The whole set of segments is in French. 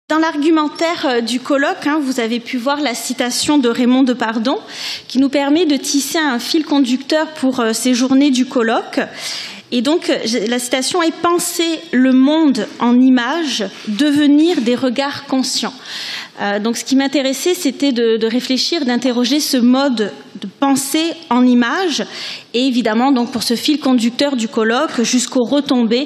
Dans l'argumentaire du colloque, vous avez pu voir la citation de Raymond Depardon qui nous permet de tisser un fil conducteur pour ces journées du colloque. Et donc, la citation est « Penser le monde en images, devenir des regards conscients ». Donc, ce qui m'intéressait, c'était de réfléchir, d'interroger ce mode de pensée en images, et évidemment, donc, pour ce fil conducteur du colloque, jusqu'aux retombées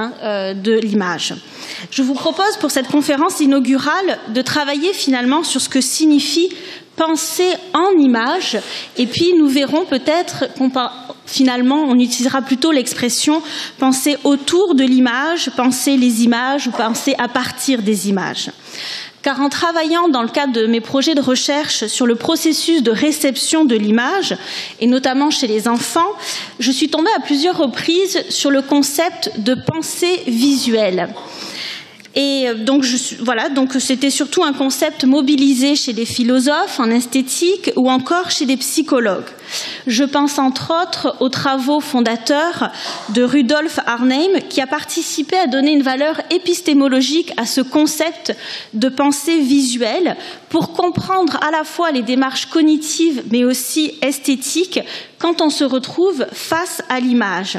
de l'image. Je vous propose, pour cette conférence inaugurale, de travailler finalement sur ce que signifie penser en images, et puis nous verrons peut-être finalement, on utilisera plutôt l'expression penser autour de l'image, penser les images ou penser à partir des images. Car en travaillant dans le cadre de mes projets de recherche sur le processus de réception de l'image, et notamment chez les enfants, je suis tombée à plusieurs reprises sur le concept de pensée visuelle. Et donc, donc c'était surtout un concept mobilisé chez des philosophes en esthétique ou encore chez des psychologues. Je pense entre autres aux travaux fondateurs de Rudolf Arnheim qui a participé à donner une valeur épistémologique à ce concept de pensée visuelle pour comprendre à la fois les démarches cognitives mais aussi esthétiques quand on se retrouve face à l'image.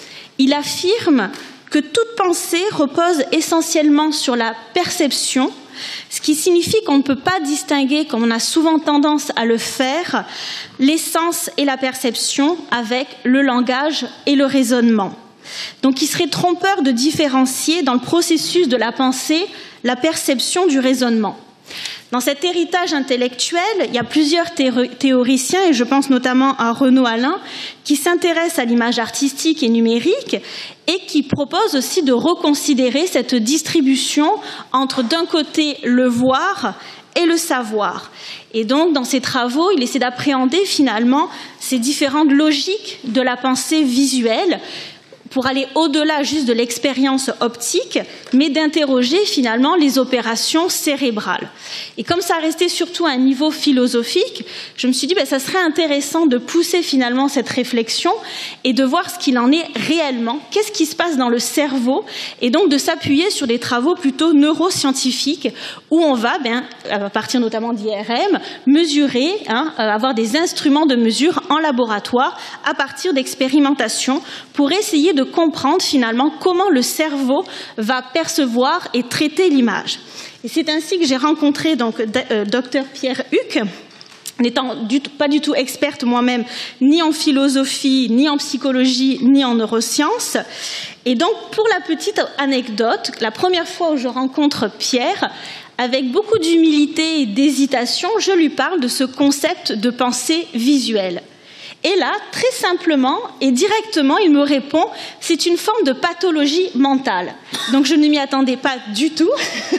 Il affirme que toute pensée repose essentiellement sur la perception, ce qui signifie qu'on ne peut pas distinguer, comme on a souvent tendance à le faire, l'essence et la perception avec le langage et le raisonnement. Donc il serait trompeur de différencier dans le processus de la pensée la perception du raisonnement. Dans cet héritage intellectuel, il y a plusieurs théoriciens, et je pense notamment à Renaud Alain, qui s'intéressent à l'image artistique et numérique et qui proposent aussi de reconsidérer cette distribution entre, d'un côté, le voir et le savoir. Et donc, dans ces travaux, il essaie d'appréhender finalement ces différentes logiques de la pensée visuelle pour aller au-delà juste de l'expérience optique, mais d'interroger finalement les opérations cérébrales. Et comme ça restait surtout à un niveau philosophique, je me suis dit ça serait intéressant de pousser finalement cette réflexion et de voir ce qu'il en est réellement, qu'est-ce qui se passe dans le cerveau, et donc de s'appuyer sur des travaux plutôt neuroscientifiques où on va, à partir notamment d'IRM, mesurer, avoir des instruments de mesure en laboratoire à partir d'expérimentations pour essayer de comprendre finalement comment le cerveau va percevoir et traiter l'image. Et c'est ainsi que j'ai rencontré donc Dr Pierre Huck, n'étant pas du tout experte moi-même ni en philosophie, ni en psychologie, ni en neurosciences. Et donc pour la petite anecdote, la première fois où je rencontre Pierre, avec beaucoup d'humilité et d'hésitation, je lui parle de ce concept de pensée visuelle. Et là, très simplement et directement, il me répond « c'est une forme de pathologie mentale ». Donc je ne m'y attendais pas du tout.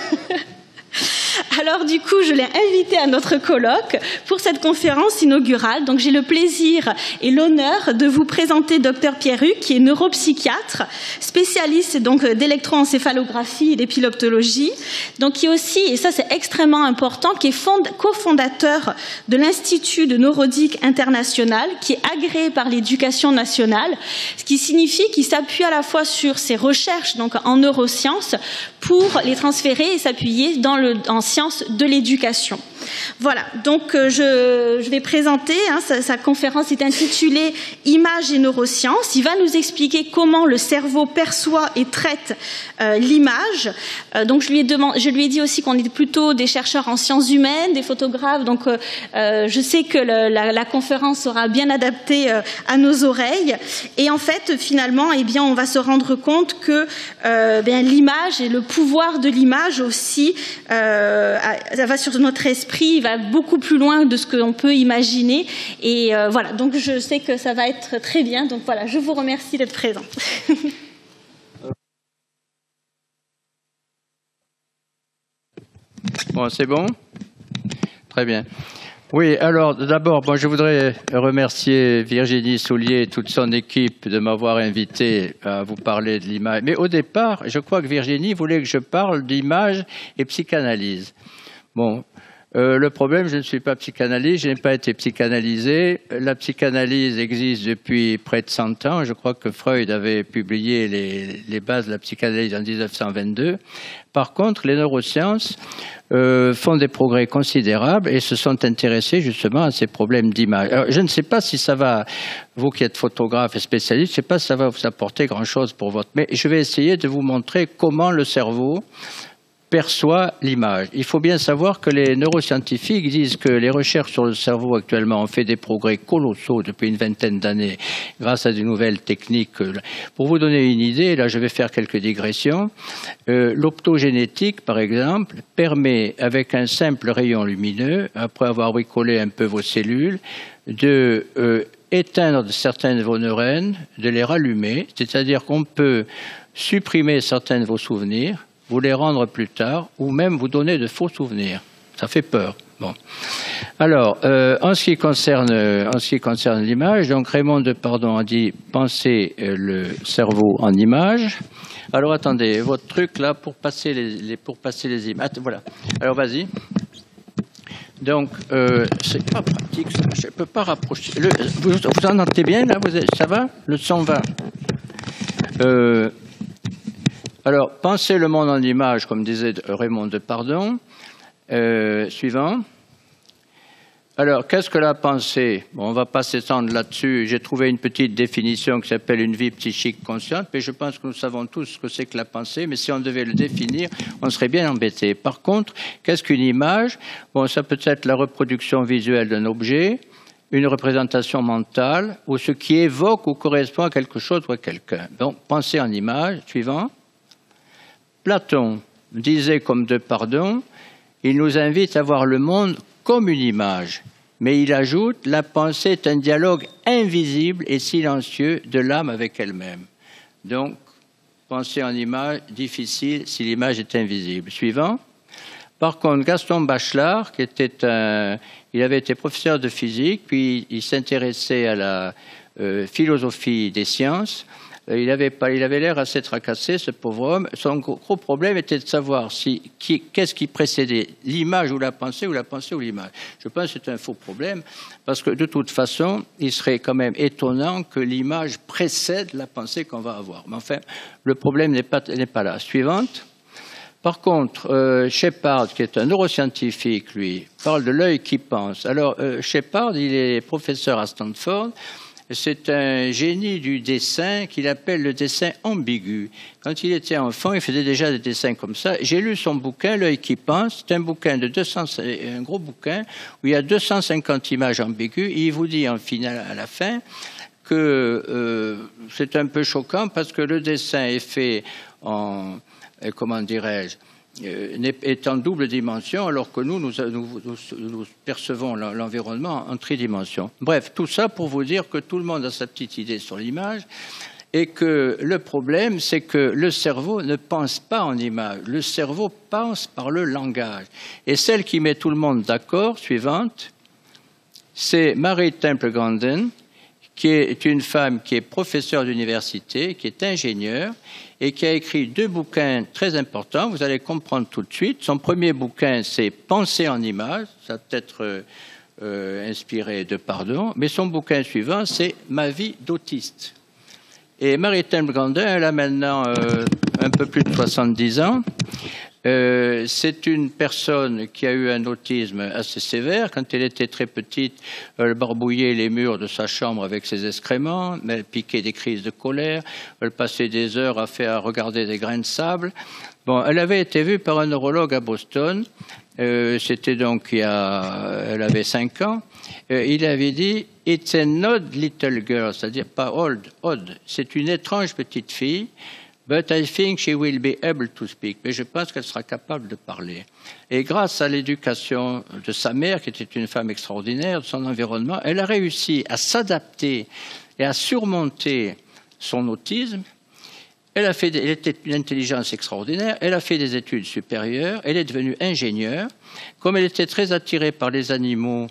Alors du coup, je l'ai invité à notre colloque pour cette conférence inaugurale. Donc j'ai le plaisir et l'honneur de vous présenter Dr Pierre Huck, qui est neuropsychiatre, spécialiste donc d'électroencéphalographie et d'épileptologie, donc qui est aussi, et ça c'est extrêmement important, qui est cofondateur de l'Institut de Neurodique International, qui est agréé par l'Éducation nationale, ce qui signifie qu'il s'appuie à la fois sur ses recherches donc en neurosciences pour les transférer et s'appuyer en sciences de l'éducation. Voilà, donc je vais présenter, sa conférence est intitulée « Images et neurosciences ». Il va nous expliquer comment le cerveau perçoit et traite l'image. Donc je lui ai dit aussi qu'on est plutôt des chercheurs en sciences humaines, des photographes, donc je sais que la conférence sera bien adaptée à nos oreilles. Et en fait, finalement, on va se rendre compte que l'image et le pouvoir de l'image aussi, ça va sur notre esprit, il va beaucoup plus loin de ce que l'on peut imaginer. Et voilà, donc je sais que ça va être très bien. Donc voilà, je vous remercie d'être présent. Bon, c'est bon? Très bien. Oui, alors d'abord, je voudrais remercier Virginie Soulier et toute son équipe de m'avoir invité à vous parler de l'image. Mais au départ, je crois que Virginie voulait que je parle d'image et psychanalyse. Bon, Le problème, je ne suis pas psychanalyste, je n'ai pas été psychanalysé. La psychanalyse existe depuis près de 100 ans. Je crois que Freud avait publié les bases de la psychanalyse en 1922. Par contre, les neurosciences font des progrès considérables et se sont intéressés justement à ces problèmes d'image. Alors, je ne sais pas si ça va, vous qui êtes photographe et spécialiste, je ne sais pas si ça va vous apporter grand-chose pour votre... Mais je vais essayer de vous montrer comment le cerveau perçoit l'image. Il faut bien savoir que les neuroscientifiques disent que les recherches sur le cerveau actuellement ont fait des progrès colossaux depuis une vingtaine d'années grâce à de nouvelles techniques. Pour vous donner une idée, là je vais faire quelques digressions, l'optogénétique par exemple permet avec un simple rayon lumineux, après avoir bricolé un peu vos cellules, de éteindre certaines de vos neurones, de les rallumer, c'est-à-dire qu'on peut supprimer certains de vos souvenirs, vous les rendre plus tard, ou même vous donner de faux souvenirs. Ça fait peur. Bon. Alors, en ce qui concerne l'image, donc Raymond Depardon a dit « penser le cerveau en image ». Alors, attendez, votre truc là, pour passer les images. Voilà. Alors, vas-y. Donc, c'est pas pratique, ça. Je ne peux pas rapprocher. Vous en entendez bien, là? Ça va? Le son va. Alors, penser le monde en image, comme disait Raymond Depardon. Suivant. Alors, qu'est-ce que la pensée? Bon, on ne va pas s'étendre là-dessus. J'ai trouvé une petite définition qui s'appelle une vie psychique consciente, mais je pense que nous savons tous ce que c'est que la pensée, mais si on devait le définir, on serait bien embêté. Par contre, qu'est-ce qu'une image? Bon, ça peut être la reproduction visuelle d'un objet, une représentation mentale, ou ce qui évoque ou correspond à quelque chose ou à quelqu'un. Donc, penser en image. Suivant. Platon disait comme Depardon, il nous invite à voir le monde comme une image, mais il ajoute, la pensée est un dialogue invisible et silencieux de l'âme avec elle-même. Donc, penser en image, difficile si l'image est invisible. Suivant. Par contre, Gaston Bachelard, il avait été professeur de physique, puis il s'intéressait à la philosophie des sciences. Il avait l'air assez tracassé, ce pauvre homme. Son gros problème était de savoir qu'est-ce qui précédait, l'image ou la pensée ou l'image. Je pense que c'est un faux problème, parce que de toute façon, il serait quand même étonnant que l'image précède la pensée qu'on va avoir. Mais enfin, le problème n'est pas là. Suivante. Par contre, Shepard, qui est un neuroscientifique, lui, parle de l'œil qui pense. Alors, Shepard, il est professeur à Stanford. C'est un génie du dessin qu'il appelle le dessin ambigu. Quand il était enfant, il faisait déjà des dessins comme ça. J'ai lu son bouquin, L'œil qui pense. C'est un bouquin un gros bouquin où il y a 250 images ambiguës. Et il vous dit en finale, à la fin, que c'est un peu choquant parce que le dessin est fait en, comment dirais-je, est en double dimension, alors que nous percevons l'environnement en tridimension. Bref, tout ça pour vous dire que tout le monde a sa petite idée sur l'image et que le problème, c'est que le cerveau ne pense pas en image. Le cerveau pense par le langage. Et celle qui met tout le monde d'accord, suivante, c'est Mary Temple Grandin, qui est une femme qui est professeure d'université, qui est ingénieure, et qui a écrit 2 bouquins très importants, vous allez comprendre tout de suite. Son premier bouquin, c'est « Penser en images », ça peut être inspiré de Pardon, mais son bouquin suivant, c'est « Ma vie d'autiste ». Et Marie-Thème Grandin, elle a maintenant un peu plus de 70 ans. C'est une personne qui a eu un autisme assez sévère. Quand elle était très petite, elle barbouillait les murs de sa chambre avec ses excréments, elle piquait des crises de colère, elle passait des heures à regarder des grains de sable. Bon, elle avait été vue par un neurologue à Boston, c'était donc elle avait 5 ans. Il avait dit « It's an odd little girl », c'est-à-dire pas odd, c'est une étrange petite fille. But I think she will be able to speak. Mais je pense qu'elle sera capable de parler. Et grâce à l'éducation de sa mère, qui était une femme extraordinaire, de son environnement, elle a réussi à s'adapter et à surmonter son autisme. Elle était une intelligence extraordinaire. Elle a fait des études supérieures. Elle est devenue ingénieure. Comme elle était très attirée par les animaux,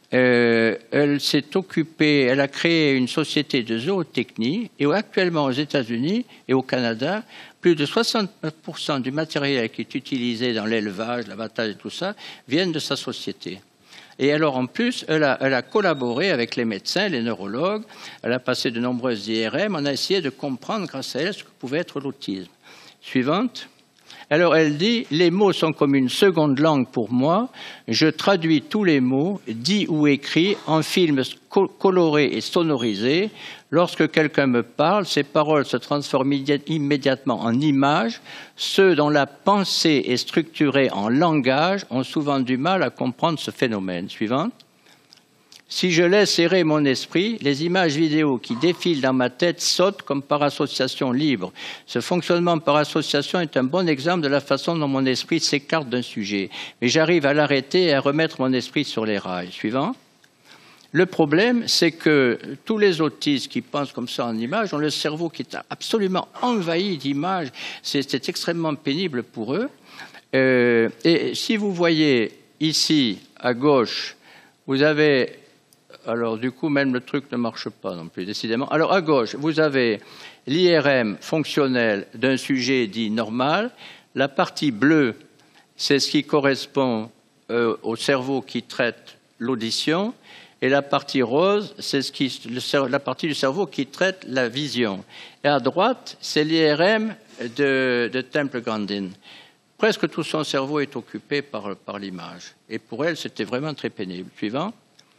elle s'est occupée, elle a créé une société de zootechnie et actuellement aux États-Unis et au Canada, plus de 60% du matériel qui est utilisé dans l'élevage, l'abattage et tout ça, viennent de sa société. Et alors en plus, elle a collaboré avec les médecins, les neurologues, elle a passé de nombreuses IRM, on a essayé de comprendre grâce à elle ce que pouvait être l'autisme. Suivante. Alors elle dit, les mots sont comme une seconde langue pour moi, je traduis tous les mots, dits ou écrits, en films colorés et sonorisés. Lorsque quelqu'un me parle, ces paroles se transforment immédiatement en images. Ceux dont la pensée est structurée en langage ont souvent du mal à comprendre ce phénomène. Suivant. Si je laisse errer mon esprit, les images vidéo qui défilent dans ma tête sautent comme par association libre. Ce fonctionnement par association est un bon exemple de la façon dont mon esprit s'écarte d'un sujet. Mais j'arrive à l'arrêter et à remettre mon esprit sur les rails. Suivant. Le problème, c'est que tous les autistes qui pensent comme ça en images ont le cerveau qui est absolument envahi d'images. C'est extrêmement pénible pour eux. Et si vous voyez ici, à gauche, vous avez... Alors, du coup, même le truc ne marche pas non plus, décidément. Alors, à gauche, vous avez l'IRM fonctionnel d'un sujet dit normal. La partie bleue, c'est ce qui correspond au cerveau qui traite l'audition. Et la partie rose, c'est la partie du cerveau qui traite la vision. Et à droite, c'est l'IRM de Temple Grandin. Presque tout son cerveau est occupé par l'image. Et pour elle, c'était vraiment très pénible. Suivant.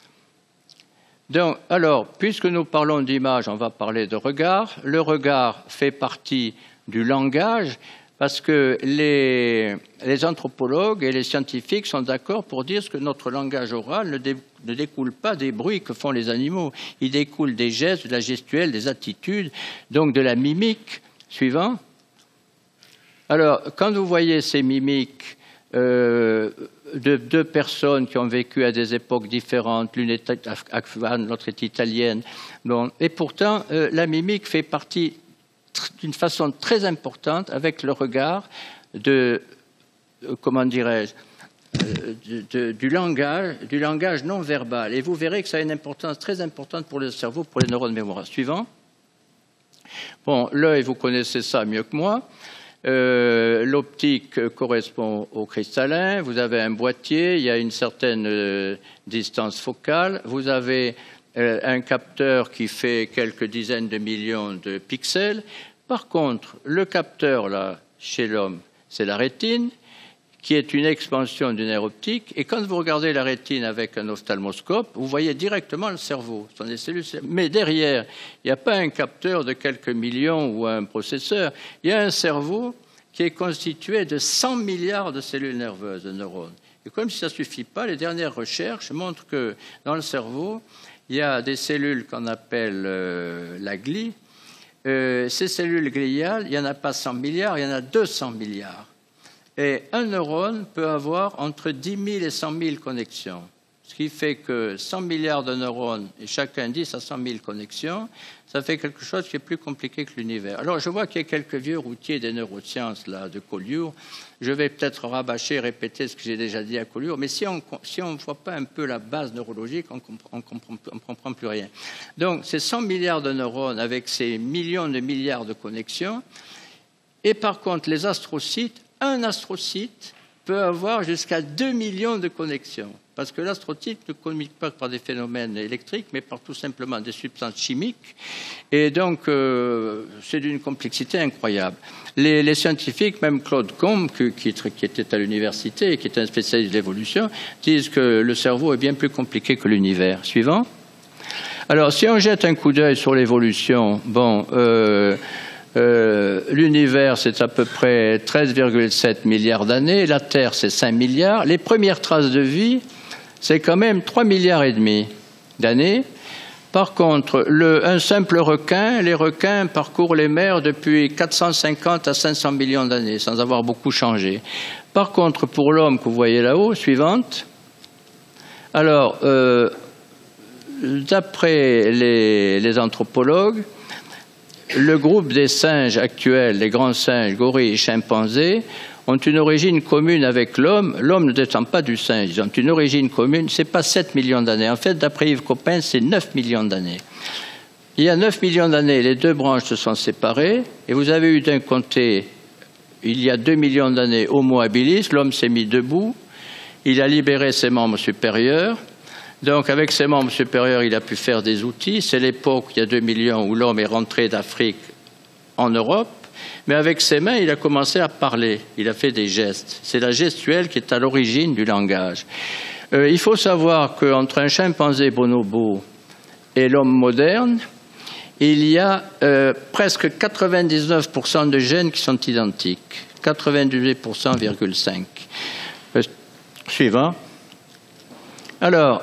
Donc, alors, puisque nous parlons d'image, on va parler de regard. Le regard fait partie du langage parce que les anthropologues et les scientifiques sont d'accord pour dire que notre langage oral ne découle pas des bruits que font les animaux. Il découle des gestes, de la gestuelle, des attitudes, donc de la mimique. Suivant. Alors, quand vous voyez ces mimiques de deux personnes qui ont vécu à des époques différentes, l'une est afghane, l'autre est italienne. Bon, et pourtant, la mimique fait partie d'une façon très importante avec le regard comment dirais-je, du langage non verbal. Et vous verrez que ça a une importance très importante pour le cerveau, pour les neurones mémoire. Suivant. Bon, l'œil, vous connaissez ça mieux que moi. L'optique correspond au cristallin, vous avez un boîtier, il y a une certaine distance focale, vous avez un capteur qui fait quelques dizaines de millions de pixels. Par contre, le capteur, là, chez l'homme, c'est la rétine, qui est une expansion du nerf optique. Et quand vous regardez la rétine avec un ophtalmoscope, vous voyez directement le cerveau. Ce sont des cellules. Mais derrière, il n'y a pas un capteur de quelques millions ou un processeur. Il y a un cerveau qui est constitué de 100 milliards de cellules nerveuses, de neurones. Et comme si ça ne suffit pas, les dernières recherches montrent que dans le cerveau, il y a des cellules qu'on appelle la glie. Ces cellules gliales, il n'y en a pas 100 milliards, il y en a 200 milliards. Et un neurone peut avoir entre 10 000 et 100 000 connexions. Ce qui fait que 100 milliards de neurones, et chacun 10 à 100 000 connexions, ça fait quelque chose qui est plus compliqué que l'univers. Alors, je vois qu'il y a quelques vieux routiers des neurosciences là, de Collioure. Je vais peut-être rabâcher, répéter ce que j'ai déjà dit à Collioure, mais si on ne voit pas un peu la base neurologique, on ne comprend plus rien. Donc, c'est 100 milliards de neurones avec ces millions de milliards de connexions. Et par contre, les astrocytes, un astrocyte peut avoir jusqu'à 2 millions de connexions. Parce que l'astrocyte ne communique pas par des phénomènes électriques, mais par tout simplement des substances chimiques. Et donc, c'est d'une complexité incroyable. Les scientifiques, même Claude Combe, qui était à l'université et qui est un spécialiste de l'évolution, disent que le cerveau est bien plus compliqué que l'univers. Suivant. Alors, si on jette un coup d'œil sur l'évolution, bon... l'univers, c'est à peu près 13,7 milliards d'années. La Terre, c'est 5 milliards. Les premières traces de vie, c'est quand même 3 milliards et demi d'années. Par contre, un simple requin, les requins parcourent les mers depuis 450 à 500 millions d'années, sans avoir beaucoup changé. Par contre, pour l'homme que vous voyez là-haut, suivante. Alors, d'après les anthropologues, le groupe des singes actuels, les grands singes, gorilles et chimpanzés, ont une origine commune avec l'homme. L'homme ne descend pas du singe, ils ont une origine commune. Ce n'est pas 7 millions d'années. En fait, d'après Yves Coppens, c'est 9 millions d'années. Il y a 9 millions d'années, les deux branches se sont séparées, et vous avez eu d'un côté, il y a 2 millions d'années, Homo habilis, l'homme s'est mis debout, il a libéré ses membres supérieurs. Donc, avec ses membres supérieurs, il a pu faire des outils. C'est l'époque, il y a 2 millions, où l'homme est rentré d'Afrique en Europe. Mais avec ses mains, il a commencé à parler. Il a fait des gestes. C'est la gestuelle qui est à l'origine du langage. Il faut savoir qu'entre un chimpanzé bonobo et l'homme moderne, il y a presque 99% de gènes qui sont identiques. 98,5%. Suivant. Alors,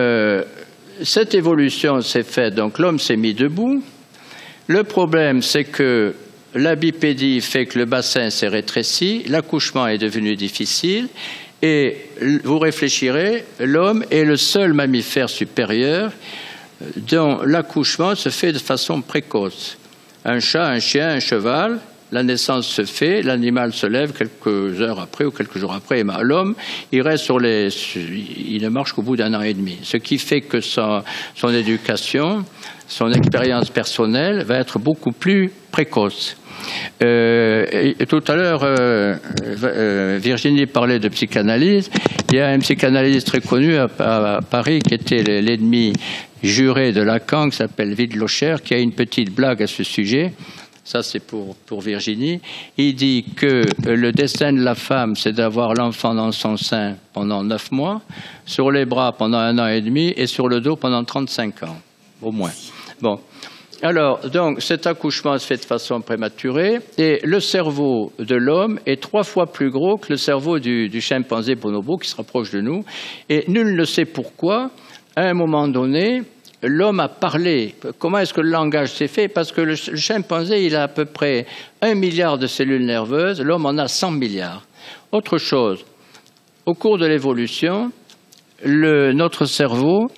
cette évolution s'est faite, donc l'homme s'est mis debout. Le problème, c'est que la bipédie fait que le bassin s'est rétréci, l'accouchement est devenu difficile, et vous réfléchirez, l'homme est le seul mammifère supérieur dont l'accouchement se fait de façon précoce. Un chat, un chien, un cheval, la naissance se fait, l'animal se lève quelques heures après ou quelques jours après. L'homme, il reste il ne marche qu'au bout d'1 an et demi. Ce qui fait que son éducation, son expérience personnelle va être beaucoup plus précoce. Tout à l'heure, Virginie parlait de psychanalyse. Il y a un psychanalyste très connu à Paris qui était l'ennemi juré de Lacan, qui s'appelle Widlocher, qui a une petite blague à ce sujet. Ça, c'est pour Virginie. Il dit que le destin de la femme, c'est d'avoir l'enfant dans son sein pendant 9 mois, sur les bras pendant 1 an et demi et sur le dos pendant 35 ans, au moins. Bon. Alors, donc, cet accouchement se fait de façon prématurée et le cerveau de l'homme est 3 fois plus gros que le cerveau du chimpanzé bonobo qui se rapproche de nous. Et nul ne sait pourquoi, à un moment donné, l'homme a parlé. Comment est-ce que le langage s'est fait? Parce que le chimpanzé, il a à peu près 1 milliard de cellules nerveuses, l'homme en a 100 milliards. Autre chose, au cours de l'évolution, notre cerveau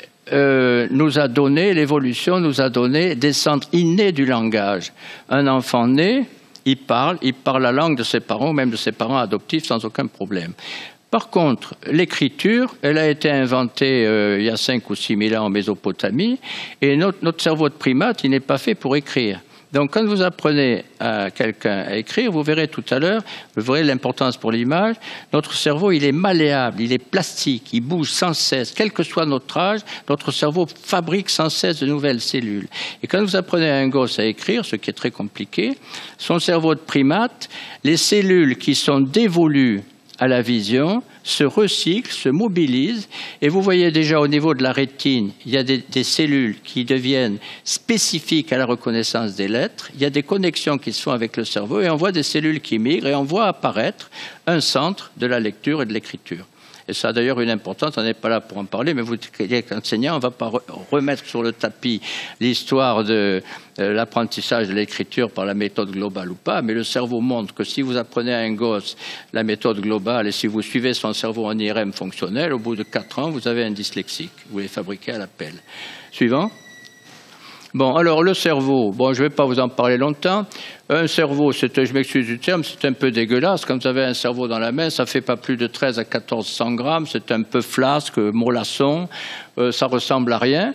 l'évolution nous a donné des centres innés du langage. Un enfant né, il parle la langue de ses parents, même de ses parents adoptifs, sans aucun problème. Par contre, l'écriture, elle a été inventée il y a 5 ou 6 000 ans en Mésopotamie, et notre cerveau de primate, il n'est pas fait pour écrire. Donc, quand vous apprenez à quelqu'un à écrire, vous verrez tout à l'heure, vous verrez l'importance pour l'image, notre cerveau, il est malléable, il est plastique, il bouge sans cesse. Quel que soit notre âge, notre cerveau fabrique sans cesse de nouvelles cellules. Et quand vous apprenez à un gosse à écrire, ce qui est très compliqué, son cerveau de primate, les cellules qui sont dévolues à la vision, se recyclent, se mobilisent, et vous voyez déjà au niveau de la rétine, il y a des cellules qui deviennent spécifiques à la reconnaissance des lettres, il y a des connexions qui se font avec le cerveau, et on voit des cellules qui migrent, et on voit apparaître un centre de la lecture et de l'écriture. Et ça a d'ailleurs une importance, on n'est pas là pour en parler, mais vous êtes enseignant, on ne va pas remettre sur le tapis l'histoire de l'apprentissage de l'écriture par la méthode globale ou pas, mais le cerveau montre que si vous apprenez à un gosse la méthode globale et si vous suivez son cerveau en IRM fonctionnel, au bout de 4 ans, vous avez un dyslexique. Vous les fabriquez à la pelle. Suivant. Bon, alors le cerveau, bon, je ne vais pas vous en parler longtemps. Un cerveau, je m'excuse du terme, c'est un peu dégueulasse. Quand vous avez un cerveau dans la main, ça ne fait pas plus de 13 à 1400 grammes. C'est un peu flasque, mollasson. Ça ressemble à rien.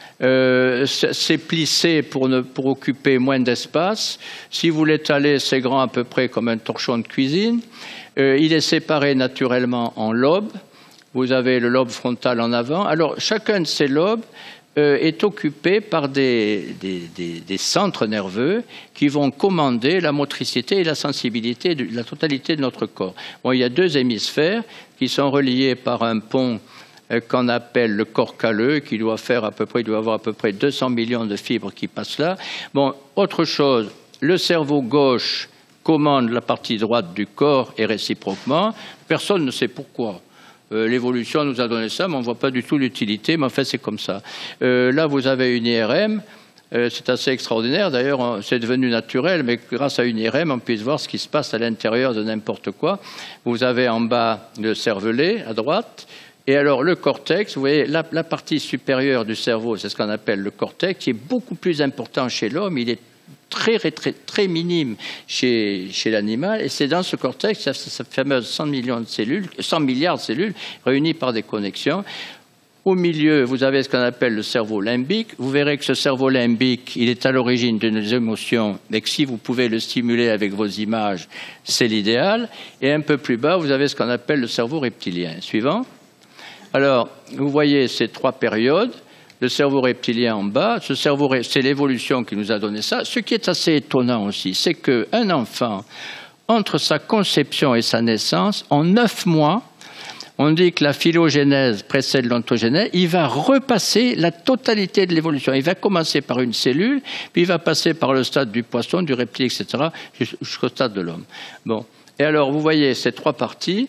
C'est plissé pour occuper moins d'espace. Si vous l'étalez, c'est grand à peu près comme un torchon de cuisine. Il est séparé naturellement en lobes. Vous avez le lobe frontal en avant. Alors, chacun de ces lobes est occupé par des centres nerveux qui vont commander la motricité et la sensibilité de la totalité de notre corps. Bon, il y a 2 hémisphères qui sont reliés par un pont qu'on appelle le corps calleux, qui doit avoir à peu près 200 millions de fibres qui passent là. Bon, autre chose, le cerveau gauche commande la partie droite du corps et réciproquement. Personne ne sait pourquoi. L'évolution nous a donné ça, mais on ne voit pas du tout l'utilité, mais en fait, c'est comme ça. Là, vous avez une IRM, c'est assez extraordinaire. D'ailleurs, c'est devenu naturel, mais grâce à une IRM, on puisse voir ce qui se passe à l'intérieur de n'importe quoi. Vous avez en bas le cervelet, à droite, et alors le cortex, vous voyez, la partie supérieure du cerveau, c'est ce qu'on appelle le cortex, qui est beaucoup plus important chez l'homme. Il est très minime chez l'animal, et c'est dans ce cortex, cette fameuse 100 milliards de cellules réunies par des connexions. Au milieu, vous avez ce qu'on appelle le cerveau limbique. Vous verrez que ce cerveau limbique, il est à l'origine de nos émotions, et que si vous pouvez le stimuler avec vos images, c'est l'idéal. Et un peu plus bas, vous avez ce qu'on appelle le cerveau reptilien. Suivant. Alors, vous voyez ces trois périodes. Le cerveau reptilien en bas, c'est l'évolution qui nous a donné ça. Ce qui est assez étonnant aussi, c'est qu'un enfant, entre sa conception et sa naissance, en 9 mois, on dit que la phylogénèse précède l'ontogénèse, il va repasser la totalité de l'évolution. Il va commencer par une cellule, puis il va passer par le stade du poisson, du reptile, etc., jusqu'au stade de l'homme. Bon. Et alors, vous voyez ces trois parties.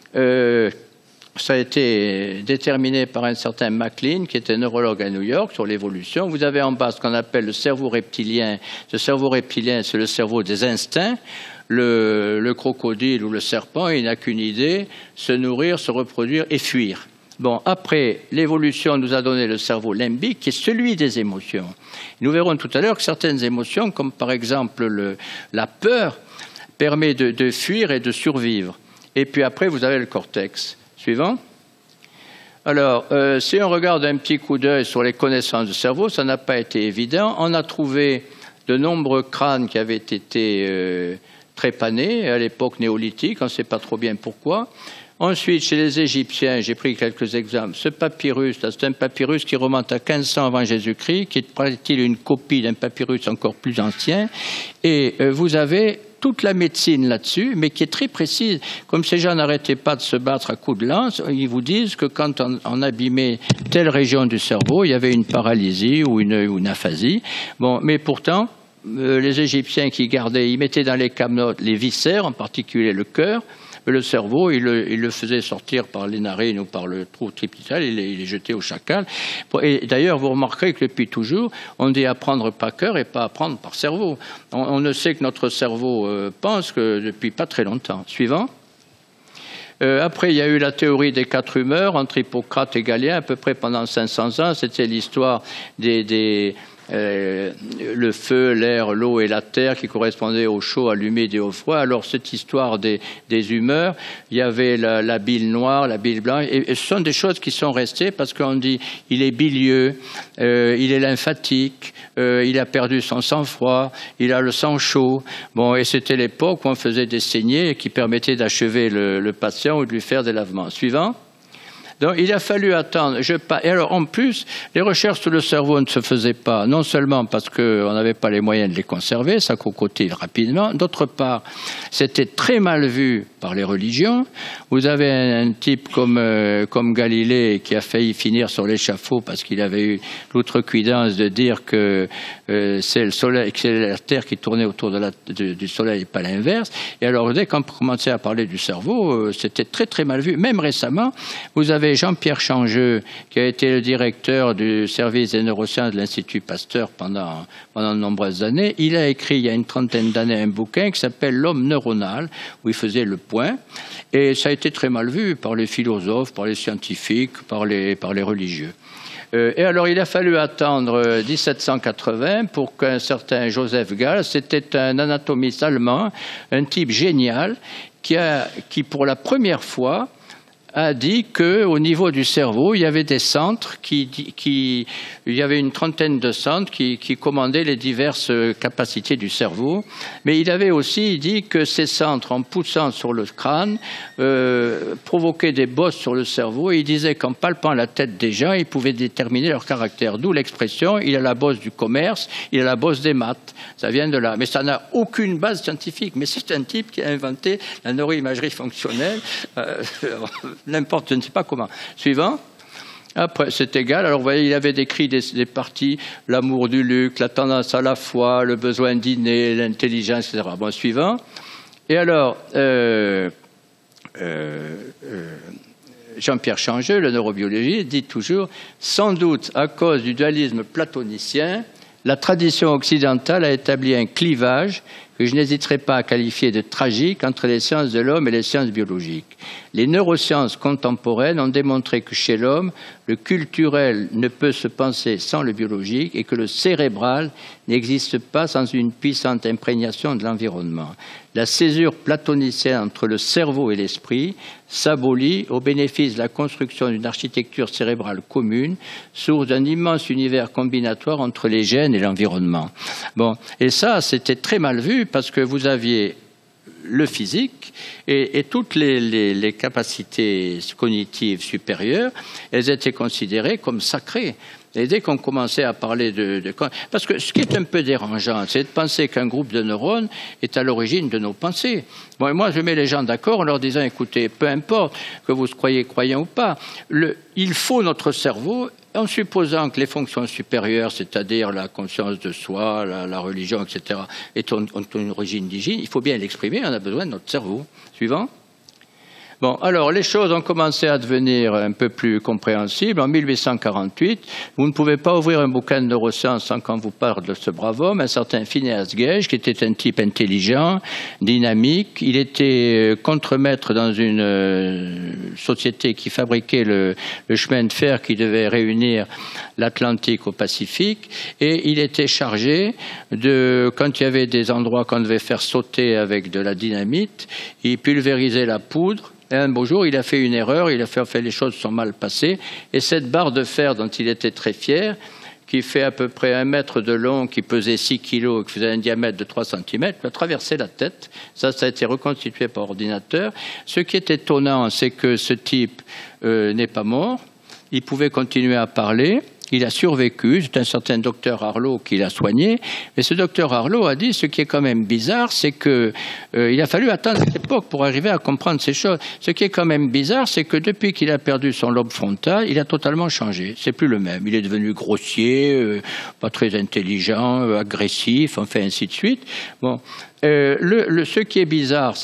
Ça a été déterminé par un certain MacLean, qui était neurologue à New York, sur l'évolution. Vous avez en bas ce qu'on appelle le cerveau reptilien. Ce cerveau reptilien, c'est le cerveau des instincts. Le crocodile ou le serpent, il n'a qu'une idée, se nourrir, se reproduire et fuir. Bon, après, l'évolution nous a donné le cerveau limbique, qui est celui des émotions. Nous verrons tout à l'heure que certaines émotions, comme par exemple la peur, permet de fuir et de survivre. Et puis après, vous avez le cortex. Suivant. Alors, si on regarde un petit coup d'œil sur les connaissances du cerveau, ça n'a pas été évident. On a trouvé de nombreux crânes qui avaient été trépanés à l'époque néolithique, on ne sait pas trop bien pourquoi. Ensuite, chez les Égyptiens, j'ai pris quelques exemples. Ce papyrus, c'est un papyrus qui remonte à 1500 avant Jésus-Christ, qui est, paraît-il, une copie d'un papyrus encore plus ancien. Et vous avez toute la médecine là-dessus, mais qui est très précise. Comme ces gens n'arrêtaient pas de se battre à coups de lance, ils vous disent que quand on abîmait telle région du cerveau, il y avait une paralysie ou une aphasie. Bon, mais pourtant, les Égyptiens qui gardaient, ils mettaient dans les camelotes les viscères, en particulier le cœur. Le cerveau, il le faisait sortir par les narines ou par le trou tripital, il les jetait au chacal. Et d'ailleurs, vous remarquerez que depuis toujours, on dit apprendre par cœur et pas apprendre par cerveau. On ne sait que notre cerveau pense que depuis pas très longtemps. Suivant. Après, il y a eu la théorie des 4 humeurs entre Hippocrate et Galien, à peu près pendant 500 ans. C'était l'histoire le feu, l'air, l'eau et la terre qui correspondaient au chaud, à l'humide et au froid. Alors cette histoire des humeurs, il y avait la bile noire, la bile blanche, et ce sont des choses qui sont restées parce qu'on dit il est bilieux, il est lymphatique, il a perdu son sang-froid, il a le sang chaud. Bon, et c'était l'époque où on faisait des saignées qui permettaient d'achever le patient ou de lui faire des lavements. Suivant. Donc, il a fallu attendre. Et alors, en plus, les recherches sur le cerveau ne se faisaient pas, non seulement parce qu'on n'avait pas les moyens de les conserver, ça cocotait rapidement. D'autre part, c'était très mal vu par les religions. Vous avez un type comme Galilée qui a failli finir sur l'échafaud parce qu'il avait eu l'outrecuidance de dire que c'est le Soleil, que c'est la Terre qui tournait autour du Soleil et pas l'inverse. Et alors, dès qu'on commençait à parler du cerveau, c'était très très mal vu. Même récemment, vous avez Jean-Pierre Changeux, qui a été le directeur du service des neurosciences de l'Institut Pasteur pendant de nombreuses années. Il a écrit, il y a une trentaine d'années, un bouquin qui s'appelle L'homme neuronal, où il faisait le point. Et ça a été très mal vu par les philosophes, par les scientifiques, par les religieux. Et alors, il a fallu attendre 1780 pour qu'un certain Joseph Gall, c'était un anatomiste allemand, un type génial, qui pour la première fois, a dit qu'au niveau du cerveau, il y avait des centres il y avait une trentaine de centres qui commandaient les diverses capacités du cerveau. Mais il avait aussi dit que ces centres, en poussant sur le crâne, provoquaient des bosses sur le cerveau. Et il disait qu'en palpant la tête des gens, ils pouvaient déterminer leur caractère. D'où l'expression, il a la bosse du commerce, il a la bosse des maths. Ça vient de là. Mais ça n'a aucune base scientifique. Mais c'est un type qui a inventé la neuroimagerie fonctionnelle. N'importe, je ne sais pas comment. Suivant. Après, c'est égal. Alors, vous voyez, il avait décrit des parties, l'amour du luxe, la tendance à la foi, le besoin d'inné, l'intelligence, etc. Bon, suivant. Et alors, Jean-Pierre Changeux, le neurobiologiste, dit toujours, sans doute à cause du dualisme platonicien, la tradition occidentale a établi un clivage que je n'hésiterai pas à qualifier de tragique entre les sciences de l'homme et les sciences biologiques. Les neurosciences contemporaines ont démontré que chez l'homme, le culturel ne peut se penser sans le biologique et que le cérébral n'existe pas sans une puissante imprégnation de l'environnement. La césure platonicienne entre le cerveau et l'esprit s'abolit au bénéfice de la construction d'une architecture cérébrale commune, source d'un immense univers combinatoire entre les gènes et l'environnement. Bon, et ça, c'était très mal vu parce que vous aviez le physique et toutes les capacités cognitives supérieures, elles étaient considérées comme sacrées. Et dès qu'on commençait à parler Parce que ce qui est un peu dérangeant, c'est de penser qu'un groupe de neurones est à l'origine de nos pensées. Bon, moi, je mets les gens d'accord en leur disant, écoutez, peu importe que vous soyez croyant ou pas, il faut notre cerveau, en supposant que les fonctions supérieures, c'est-à-dire la conscience de soi, la religion, etc., ont une origine divine, il faut bien l'exprimer, on a besoin de notre cerveau. Suivant. Bon, alors, les choses ont commencé à devenir un peu plus compréhensibles. En 1848, vous ne pouvez pas ouvrir un bouquin de neurosciences sans qu'on vous parle de ce brave homme, un certain Phineas Gage, qui était un type intelligent, dynamique. Il était contremaître dans une société qui fabriquait le chemin de fer qui devait réunir l'Atlantique au Pacifique. Et il était chargé quand il y avait des endroits qu'on devait faire sauter avec de la dynamite, il pulvérisait la poudre. Et un beau jour, il a fait une erreur, il a fait les choses sont mal passées, et cette barre de fer dont il était très fier, qui fait à peu près 1 mètre de long, qui pesait 6 kilos et qui faisait un diamètre de 3 cm, lui a traversé la tête. Ça a été reconstitué par ordinateur. Ce qui est étonnant, c'est que ce type n'est pas mort, il pouvait continuer à parler. Il a survécu, c'est un certain docteur Harlow qui l'a soigné, mais ce docteur Harlow a dit ce qui est quand même bizarre, c'est que il a fallu attendre cette époque pour arriver à comprendre ces choses. Ce qui est quand même bizarre, c'est que depuis qu'il a perdu son lobe frontal, il a totalement changé. C'est plus le même. Il est devenu grossier, pas très intelligent, agressif, enfin ainsi de suite. Bon. Ce qui est bizarre,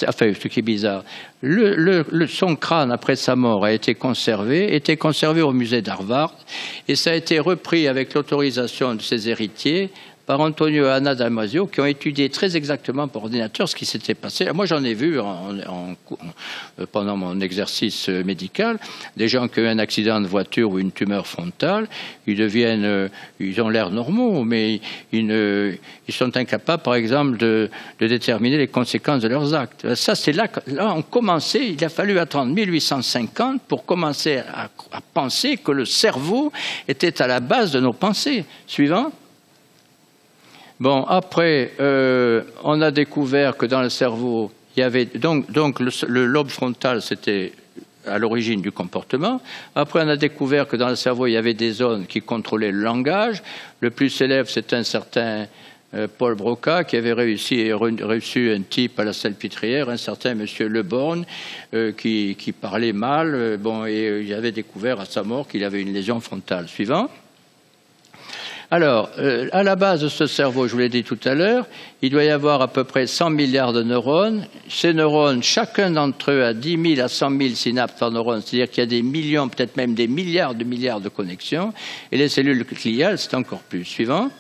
son crâne après sa mort était conservé au musée d'Harvard, et ça a été repris avec l'autorisation de ses héritiers par Antonio et Anna Damasio, qui ont étudié très exactement par ordinateur ce qui s'était passé. Moi, j'en ai vu pendant mon exercice médical des gens qui ont eu un accident de voiture ou une tumeur frontale. Ils ont l'air normaux, mais ils sont incapables, par exemple, de déterminer les conséquences de leurs actes. Ça, c'est là on commençait. Il a fallu attendre 1850 pour commencer à penser que le cerveau était à la base de nos pensées. Suivant. Bon, après, on a découvert que dans le cerveau, il y avait donc le lobe frontal, c'était à l'origine du comportement. Après, on a découvert que dans le cerveau, il y avait des zones qui contrôlaient le langage. Le plus célèbre, c'est un certain Paul Broca, qui avait reçu un type à la Salpêtrière, un certain monsieur Le Borgne, qui parlait mal. Et il avait découvert à sa mort qu'il avait une lésion frontale. Suivant. Alors, à la base de ce cerveau, je vous l'ai dit tout à l'heure, il doit y avoir à peu près 100 milliards de neurones. Ces neurones, chacun d'entre eux a 10 000 à 100 000 synapses par neurone, c'est-à-dire qu'il y a des millions, peut-être même des milliards de connexions. Et les cellules gliales, c'est encore plus. Suivant.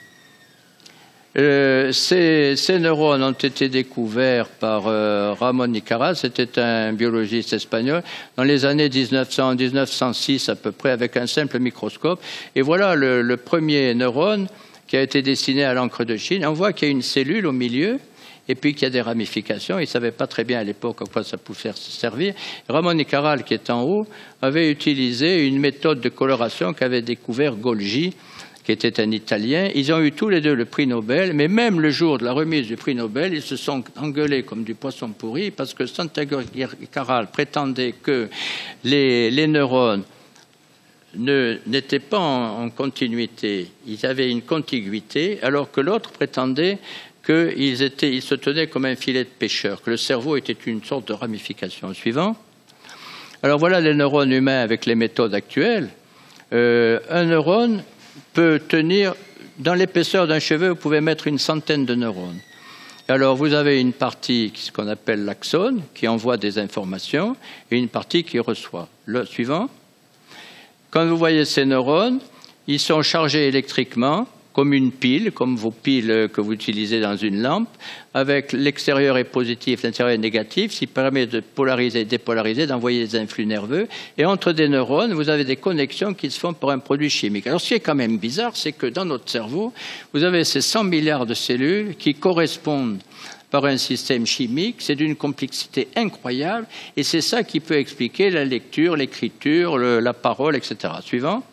Ces neurones ont été découverts par Ramón y Cajal, c'était un biologiste espagnol, dans les années 1906 à peu près, avec un simple microscope. Et voilà le premier neurone qui a été dessiné à l'encre de Chine. On voit qu'il y a une cellule au milieu, et puis qu'il y a des ramifications. Il ne savait pas très bien à l'époque à quoi ça pouvait servir. Ramón y Cajal, qui est en haut, avait utilisé une méthode de coloration qu'avait découvert Golgi, qui était un Italien. Ils ont eu tous les deux le prix Nobel, mais même le jour de la remise du prix Nobel, ils se sont engueulés comme du poisson pourri, parce que Santiago y Cajal prétendait que les neurones n'étaient pas en continuité, ils avaient une contiguïté, alors que l'autre prétendait qu'ils se tenaient comme un filet de pêcheur, que le cerveau était une sorte de ramification. Suivant. Alors voilà les neurones humains avec les méthodes actuelles. Un neurone peut tenir, dans l'épaisseur d'un cheveu, vous pouvez mettre une centaine de neurones. Alors, vous avez une partie, ce qu'on appelle l'axone, qui envoie des informations, et une partie qui reçoit. Le suivant. Quand vous voyez ces neurones, ils sont chargés électriquement comme une pile, comme vos piles que vous utilisez dans une lampe, avec l'extérieur est positif, l'intérieur est négatif, ce qui permet de polariser et dépolariser, d'envoyer des influx nerveux. Et entre des neurones, vous avez des connexions qui se font par un produit chimique. Alors ce qui est quand même bizarre, c'est que dans notre cerveau, vous avez ces 100 milliards de cellules qui correspondent par un système chimique, c'est d'une complexité incroyable, et c'est ça qui peut expliquer la lecture, l'écriture, la parole, etc. Suivant.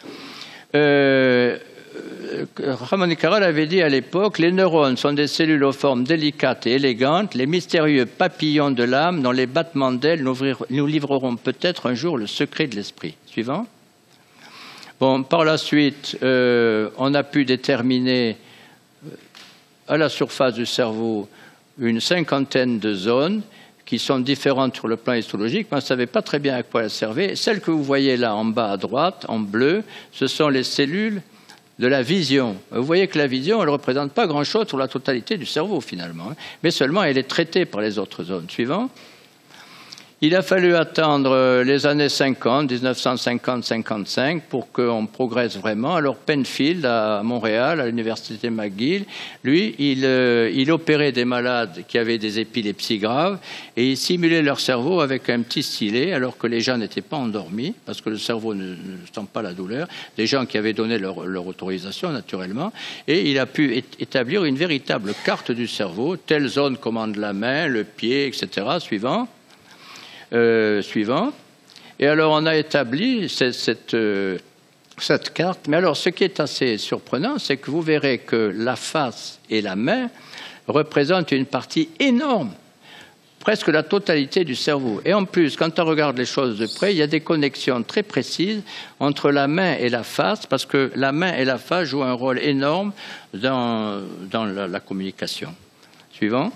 Ramon y Cajal avait dit à l'époque, les neurones sont des cellules aux formes délicates et élégantes, les mystérieux papillons de l'âme dont les battements d'ailes nous livreront peut-être un jour le secret de l'esprit. Suivant. Bon, par la suite, on a pu déterminer à la surface du cerveau une cinquantaine de zones qui sont différentes sur le plan histologique, mais on ne savait pas très bien à quoi elles servaient. Celles que vous voyez là en bas à droite, en bleu, ce sont les cellules de la vision. Vous voyez que la vision, elle ne représente pas grand-chose sur la totalité du cerveau finalement, mais seulement elle est traitée par les autres zones. Suivant. Il a fallu attendre les années 50, 1950-55, pour qu'on progresse vraiment. Alors Penfield, à Montréal, à l'université McGill, lui, il opérait des malades qui avaient des épilepsies graves et il simulait leur cerveau avec un petit stylet, alors que les gens n'étaient pas endormis, parce que le cerveau ne sent pas la douleur, des gens qui avaient donné leur autorisation, naturellement, et il a pu établir une véritable carte du cerveau, telle zone commande la main, le pied, etc., suivant. Suivant. Et alors, on a établi cette carte. Mais alors, ce qui est assez surprenant, c'est que vous verrez que la face et la main représentent une partie énorme, presque la totalité du cerveau. Et en plus, quand on regarde les choses de près, il y a des connexions très précises entre la main et la face, parce que la main et la face jouent un rôle énorme dans la communication. Suivant.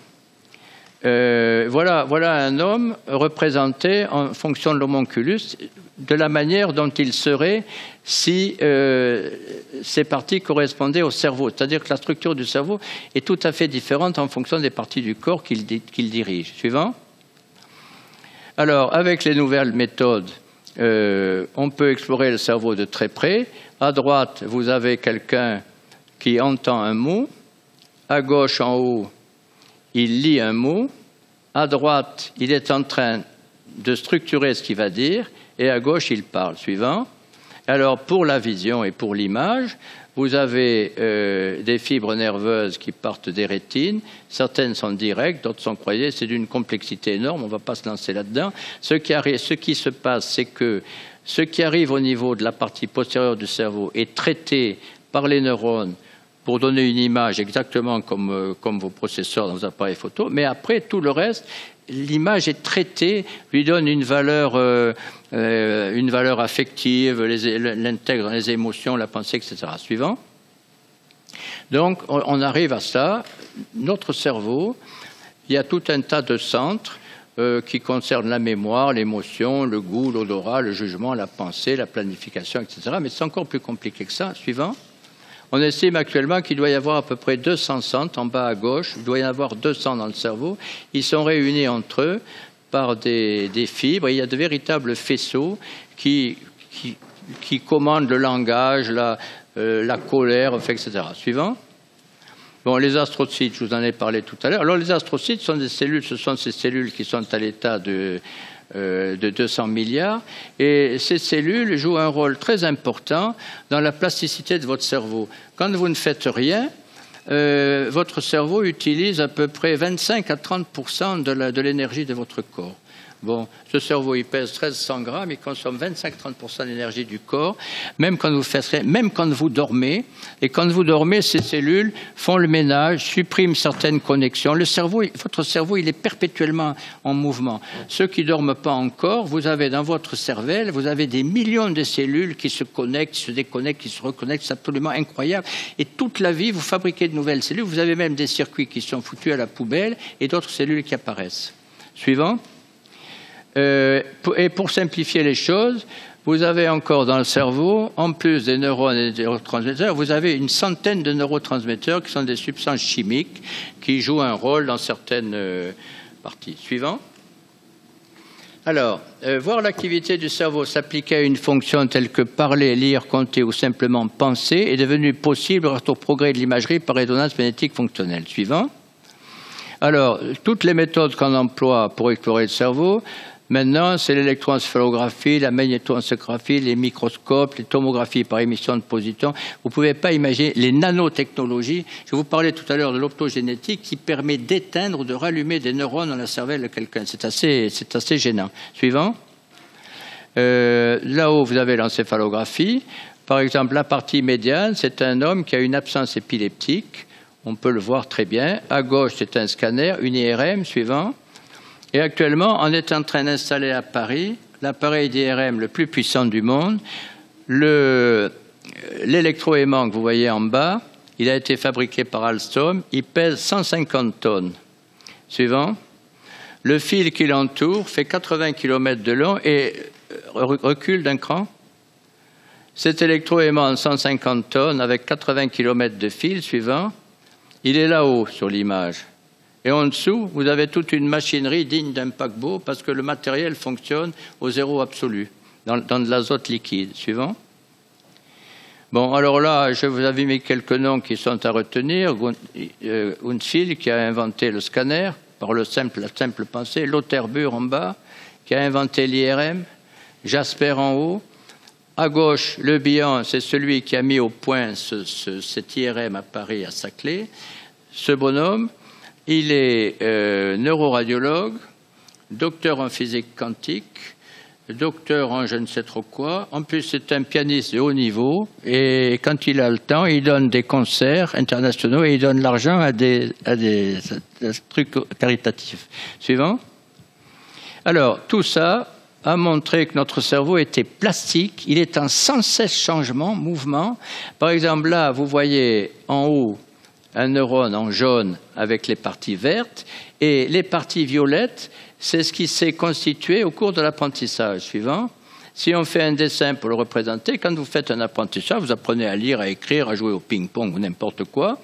Voilà un homme représenté en fonction de l'homonculus de la manière dont il serait si ces parties correspondaient au cerveau. C'est-à-dire que la structure du cerveau est tout à fait différente en fonction des parties du corps qu'il dirige. Suivant. Alors, avec les nouvelles méthodes, on peut explorer le cerveau de très près. À droite, vous avez quelqu'un qui entend un mot. À gauche, en haut, il lit un mot, à droite, il est en train de structurer ce qu'il va dire, et à gauche, il parle. Suivant. Alors, pour la vision et pour l'image, vous avez des fibres nerveuses qui partent des rétines. Certaines sont directes, d'autres sont croisées. C'est d'une complexité énorme, on ne va pas se lancer là-dedans. Ce qui se passe, c'est que ce qui arrive au niveau de la partie postérieure du cerveau est traité par les neurones pour donner une image exactement comme vos processeurs dans vos appareils photo, mais après, tout le reste, l'image est traitée, lui donne une valeur affective, l'intègre dans les émotions, la pensée, etc. Suivant. Donc, on arrive à ça. Notre cerveau, il y a tout un tas de centres qui concernent la mémoire, l'émotion, le goût, l'odorat, le jugement, la pensée, la planification, etc. Mais c'est encore plus compliqué que ça. Suivant. On estime actuellement qu'il doit y avoir à peu près 200 centres en bas à gauche. Il doit y en avoir 200 dans le cerveau. Ils sont réunis entre eux par des fibres. Et il y a de véritables faisceaux qui commandent le langage, la colère, etc. Suivant. Bon, les astrocytes, je vous en ai parlé tout à l'heure. Alors, les astrocytes sont des cellules, ce sont ces cellules qui sont à l'état de 200 milliards. Et ces cellules jouent un rôle très important dans la plasticité de votre cerveau. Quand vous ne faites rien, votre cerveau utilise à peu près 25 à 30% de l'énergie de votre corps. Bon, ce cerveau, il pèse 1300 grammes, il consomme 25-30% de l'énergie du corps, même quand vous faites rien, même quand vous dormez. Et quand vous dormez, ces cellules font le ménage, suppriment certaines connexions. Votre cerveau, il est perpétuellement en mouvement. Ceux qui ne dorment pas encore, vous avez dans votre cervelle, vous avez des millions de cellules qui se connectent, qui se déconnectent, qui se reconnectent. C'est absolument incroyable. Et toute la vie, vous fabriquez de nouvelles cellules. Vous avez même des circuits qui sont foutus à la poubelle et d'autres cellules qui apparaissent. Suivant. Et pour simplifier les choses, vous avez encore dans le cerveau, en plus des neurones et des neurotransmetteurs, vous avez une centaine de neurotransmetteurs qui sont des substances chimiques qui jouent un rôle dans certaines parties. Suivant. Alors, voir l'activité du cerveau s'appliquer à une fonction telle que parler, lire, compter ou simplement penser est devenu possible grâce au progrès de l'imagerie par résonance magnétique fonctionnelle. Suivant. Alors, toutes les méthodes qu'on emploie pour explorer le cerveau, maintenant, c'est l'électroencéphalographie, la magnétoencéphalographie, les microscopes, les tomographies par émission de positons. Vous ne pouvez pas imaginer les nanotechnologies. Je vous parlais tout à l'heure de l'optogénétique qui permet d'éteindre ou de rallumer des neurones dans la cervelle de quelqu'un. C'est assez gênant. Suivant. Là-haut, vous avez l'encéphalographie. Par exemple, la partie médiane, c'est un homme qui a une absence épileptique. On peut le voir très bien. À gauche, c'est un scanner, une IRM. Suivant. Et actuellement, on est en train d'installer à Paris l'appareil d'IRM le plus puissant du monde. L'électroaimant que vous voyez en bas, il a été fabriqué par Alstom. Il pèse 150 tonnes. Suivant. Le fil qui l'entoure fait 80 km de long et recule d'un cran. Cet électroaimant de 150 tonnes avec 80 km de fil, suivant, il est là-haut sur l'image. Et en dessous, vous avez toute une machinerie digne d'un paquebot parce que le matériel fonctionne au zéro absolu, dans de l'azote liquide. Suivant. Bon, alors là, je vous avais mis quelques noms qui sont à retenir. Unsil, qui a inventé le scanner, par la simple pensée. Lauterbur en bas, qui a inventé l'IRM. Jasper en haut. À gauche, Le Bihan, c'est celui qui a mis au point cet IRM à Paris, à Saclay. Ce bonhomme, il est neuroradiologue, docteur en physique quantique, docteur en je ne sais trop quoi. En plus, c'est un pianiste de haut niveau. Et quand il a le temps, il donne des concerts internationaux et il donne l'argent à des trucs caritatifs. Suivant. Alors, tout ça a montré que notre cerveau était plastique. Il est en sans cesse changement, mouvement. Par exemple, là, vous voyez en haut un neurone en jaune avec les parties vertes, et les parties violettes, c'est ce qui s'est constitué au cours de l'apprentissage. Suivant. Si on fait un dessin pour le représenter, quand vous faites un apprentissage, vous apprenez à lire, à écrire, à jouer au ping-pong ou n'importe quoi,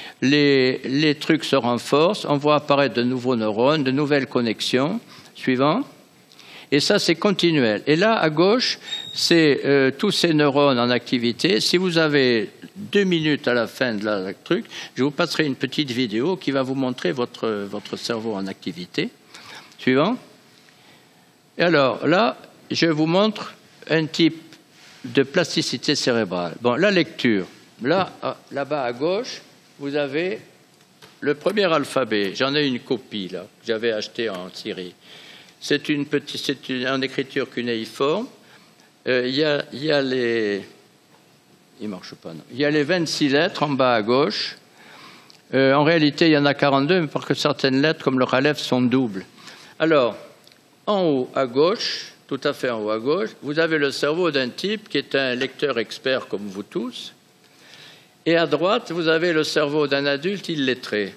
les trucs se renforcent, on voit apparaître de nouveaux neurones, de nouvelles connexions. Suivant. Et ça, c'est continuel. Et là, à gauche, c'est tous ces neurones en activité. Si vous avez 2 minutes à la fin de la truc, je vous passerai une petite vidéo qui va vous montrer votre cerveau en activité. Suivant. Et alors, là, je vous montre un type de plasticité cérébrale. Bon, la lecture. Là-bas à gauche, vous avez le premier alphabet. J'en ai une copie, là, que j'avais acheté en Syrie. C'est en écriture cunéiforme. Il y a les... Il marche pas, non. Il y a les 26 lettres en bas à gauche. En réalité, il y en a 42, mais parce que certaines lettres, comme le Aleph, sont doubles. Alors, en haut à gauche, tout à fait en haut à gauche, vous avez le cerveau d'un type qui est un lecteur expert comme vous tous. Et à droite, vous avez le cerveau d'un adulte illettré.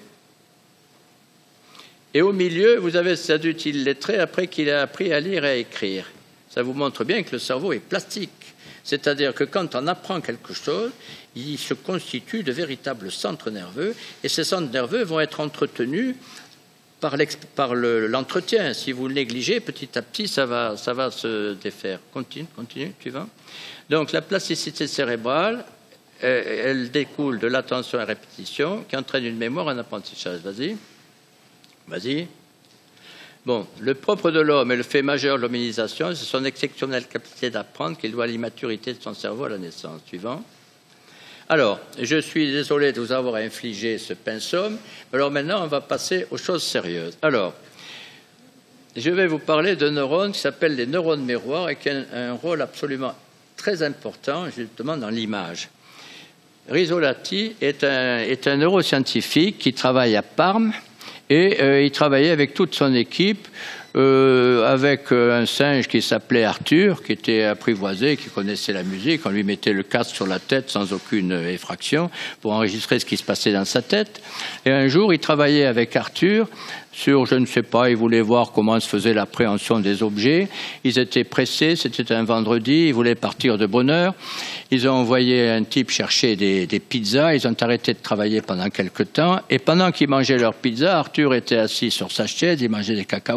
Et au milieu, vous avez cet adulte illettré après qu'il a appris à lire et à écrire. Ça vous montre bien que le cerveau est plastique. C'est-à-dire que quand on apprend quelque chose, il se constitue de véritables centres nerveux, et ces centres nerveux vont être entretenus par l'entretien. Si vous le négligez, petit à petit, ça va se défaire. Continue, suivant. Donc la plasticité cérébrale, elle découle de l'attention et la répétition, qui entraîne une mémoire et un apprentissage. Vas-y. Bon, le propre de l'homme et le fait majeur de l'hominisation, c'est son exceptionnelle capacité d'apprendre qu'il doit à l'immaturité de son cerveau à la naissance. Suivant. Alors, je suis désolé de vous avoir infligé ce pensum. Alors maintenant, on va passer aux choses sérieuses. Alors, je vais vous parler de neurones qui s'appellent les neurones miroirs et qui ont un rôle absolument très important, justement, dans l'image. Risolati est un neuroscientifique qui travaille à Parme. Et il travaillait avec toute son équipe, avec un singe qui s'appelait Arthur, qui était apprivoisé, qui connaissait la musique. On lui mettait le casque sur la tête sans aucune effraction pour enregistrer ce qui se passait dans sa tête. Et un jour, il travaillait avec Arthur sur, je ne sais pas, ils voulaient voir comment se faisait l'appréhension des objets. Ils étaient pressés, c'était un vendredi, ils voulaient partir de bonne heure. Ils ont envoyé un type chercher des pizzas, ils ont arrêté de travailler pendant quelque temps. Et pendant qu'ils mangeaient leur pizza, Arthur était assis sur sa chaise, il mangeait des cacahuètes.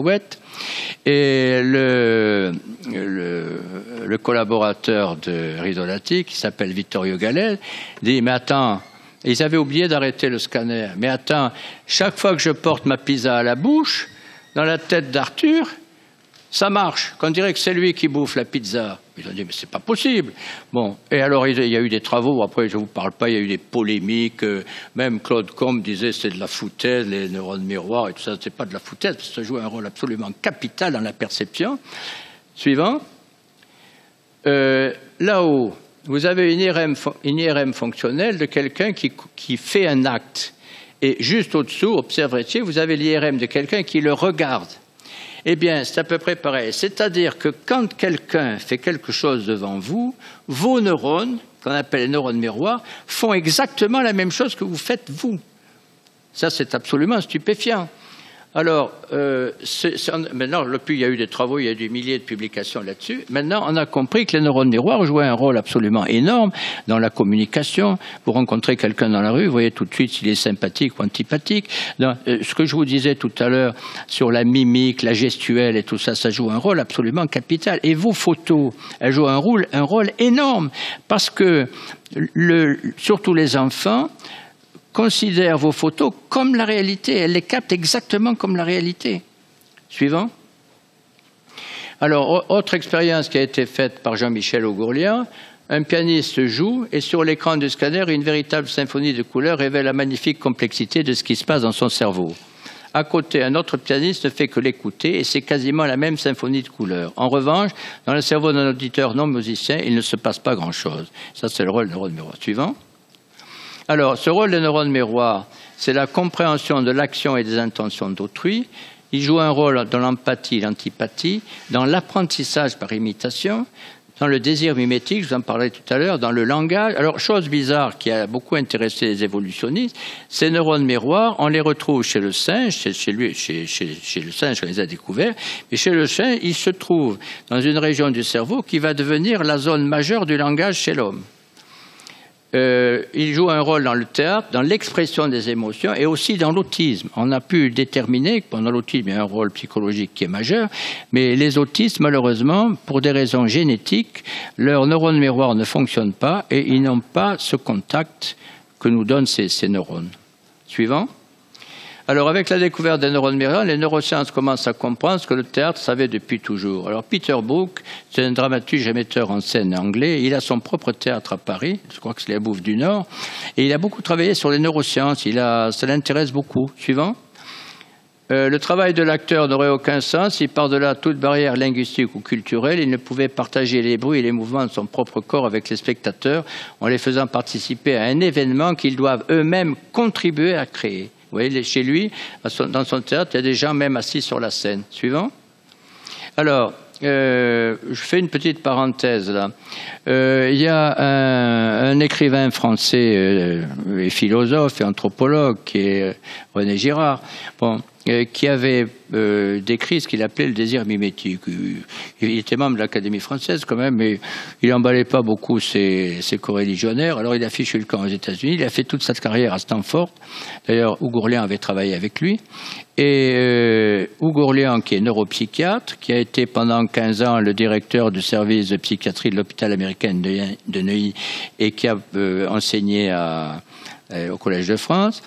Et le collaborateur de Ridolati, qui s'appelle Vittorio Galè, dit « Mais attends, ils avaient oublié d'arrêter le scanner. Mais attends, chaque fois que je porte ma pizza à la bouche, dans la tête d'Arthur, ça marche, qu'on dirait que c'est lui qui bouffe la pizza. » Ils ont dit, mais c'est pas possible. Bon, et alors il y a eu des travaux, après je vous parle pas, il y a eu des polémiques, même Claude Combe disait c'est de la foutaise, les neurones miroirs et tout ça, c'est pas de la foutaise, parce que ça joue un rôle absolument capital dans la perception. Suivant. Là-haut, vous avez une IRM fonctionnelle de quelqu'un qui fait un acte. Et juste au-dessous, observez, vous avez l'IRM de quelqu'un qui le regarde. Eh bien, c'est à peu près pareil. C'est-à-dire que quand quelqu'un fait quelque chose devant vous, vos neurones, qu'on appelle les neurones miroirs, font exactement la même chose que vous faites vous. Ça, c'est absolument stupéfiant. Alors, maintenant, depuis, il y a eu des travaux, il y a eu des milliers de publications là-dessus. Maintenant, on a compris que les neurones miroirs jouaient un rôle absolument énorme dans la communication. Vous rencontrez quelqu'un dans la rue, vous voyez tout de suite s'il est sympathique ou antipathique. Ce que je vous disais tout à l'heure sur la mimique, la gestuelle et tout ça, ça joue un rôle absolument capital. Et vos photos, elles jouent un rôle énorme parce que, surtout les enfants, considèrent vos photos comme la réalité. Elle les capte exactement comme la réalité. Suivant. Alors, autre expérience qui a été faite par Jean-Michel Augourlian, un pianiste joue et sur l'écran du scanner, une véritable symphonie de couleurs révèle la magnifique complexité de ce qui se passe dans son cerveau. À côté, un autre pianiste ne fait que l'écouter et c'est quasiment la même symphonie de couleurs. En revanche, dans le cerveau d'un auditeur non musicien, il ne se passe pas grand-chose. Ça, c'est le rôle des neurones miroirs. Suivant. Alors, ce rôle des neurones miroirs, c'est la compréhension de l'action et des intentions d'autrui. Il joue un rôle dans l'empathie, l'antipathie, dans l'apprentissage par imitation, dans le désir mimétique, je vous en parlais tout à l'heure, dans le langage. Alors, chose bizarre qui a beaucoup intéressé les évolutionnistes, ces neurones miroirs, on les retrouve chez le singe, chez le singe, on les a découverts, mais chez le singe, ils se trouvent dans une région du cerveau qui va devenir la zone majeure du langage chez l'homme. Il joue un rôle dans le théâtre, dans l'expression des émotions et aussi dans l'autisme. On a pu déterminer que pendant l'autisme, il y a un rôle psychologique qui est majeur, mais les autistes, malheureusement, pour des raisons génétiques, leurs neurones miroirs ne fonctionnent pas et ils n'ont pas ce contact que nous donnent ces neurones. Suivant. Alors, avec la découverte des neurones miroirs, les neurosciences commencent à comprendre ce que le théâtre savait depuis toujours. Alors, Peter Brook, c'est un dramaturge et metteur en scène anglais. Il a son propre théâtre à Paris, je crois que c'est la Bouffe du Nord, et il a beaucoup travaillé sur les neurosciences. Ça l'intéresse beaucoup. Suivant. Le travail de l'acteur n'aurait aucun sens. Il par-delà toute barrière linguistique ou culturelle, il ne pouvait partager les bruits et les mouvements de son propre corps avec les spectateurs en les faisant participer à un événement qu'ils doivent eux-mêmes contribuer à créer. Vous voyez, chez lui, dans son théâtre, il y a des gens même assis sur la scène. Suivant. Alors, je fais une petite parenthèse là. Il y a un écrivain français et philosophe et anthropologue qui est René Girard, qui avait décrit ce qu'il appelait le désir mimétique. Il était membre de l'Académie française quand même, mais il n'emballait pas beaucoup ses coreligionnaires. Alors il a fichu le camp aux États-Unis. Il a fait toute sa carrière à Stanford. D'ailleurs, Augourlian avait travaillé avec lui. Et Augourlian, qui est neuropsychiatre, qui a été pendant 15 ans le directeur du service de psychiatrie de l'hôpital américain de Neuilly et qui a enseigné au Collège de France,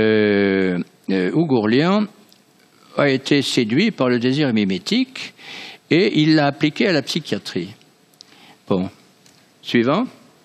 Augourlian a été séduit par le désir mimétique et il l'a appliqué à la psychiatrie. Bon, suivant.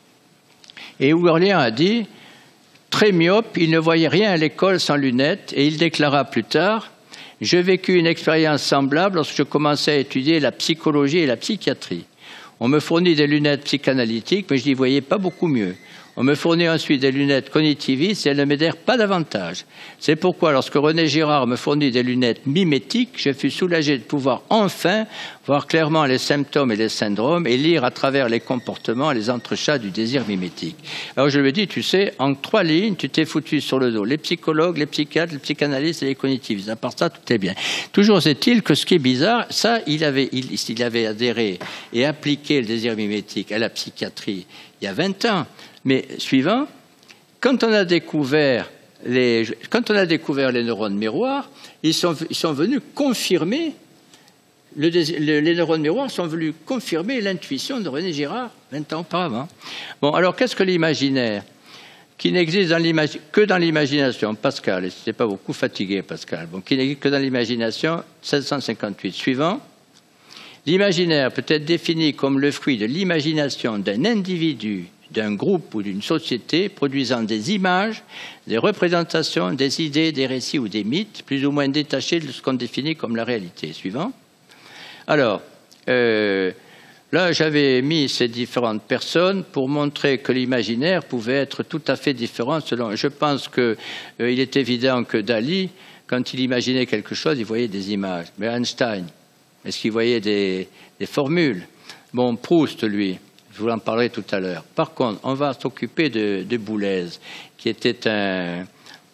Et Augourlian a dit, très myope, il ne voyait rien à l'école sans lunettes et il déclara plus tard, j'ai vécu une expérience semblable lorsque je commençais à étudier la psychologie et la psychiatrie. On me fournit des lunettes psychanalytiques, mais je n'y voyais pas beaucoup mieux. On me fournit ensuite des lunettes cognitivistes et elles ne m'aidèrent pas davantage. C'est pourquoi, lorsque René Girard me fournit des lunettes mimétiques, je fus soulagé de pouvoir enfin voir clairement les symptômes et les syndromes et lire à travers les comportements et les entrechats du désir mimétique. Alors je lui ai dit, tu sais, en 3 lignes, tu t'es foutu sur le dos les psychologues, les psychiatres, les psychanalystes et les cognitivistes. À part ça, tout est bien. Toujours est-il que ce qui est bizarre, ça, il avait adhéré et appliqué le désir mimétique à la psychiatrie il y a 20 ans. Mais suivant, quand on a découvert les neurones miroirs, ils sont venus confirmer les neurones miroirs sont venus confirmer l'intuition de René Girard 20 ans auparavant. Bon, alors qu'est-ce que l'imaginaire? Qui n'existe que dans l'imagination. Pascal, et c'était pas beaucoup fatigué, Pascal. Bon, qui n'existe que dans l'imagination, 1758. Suivant. L'imaginaire peut être défini comme le fruit de l'imagination d'un individu, d'un groupe ou d'une société produisant des images, des représentations, des idées, des récits ou des mythes, plus ou moins détachés de ce qu'on définit comme la réalité. Suivant. Alors, là, j'avais mis ces différentes personnes pour montrer que l'imaginaire pouvait être tout à fait différent selon... Je pense qu'il est évident que Dali, quand il imaginait quelque chose, il voyait des images. Mais Einstein, est-ce qu'il voyait des formules? Bon, Proust, lui, je vous en parlerai tout à l'heure. Par contre, on va s'occuper de Boulez, qui était un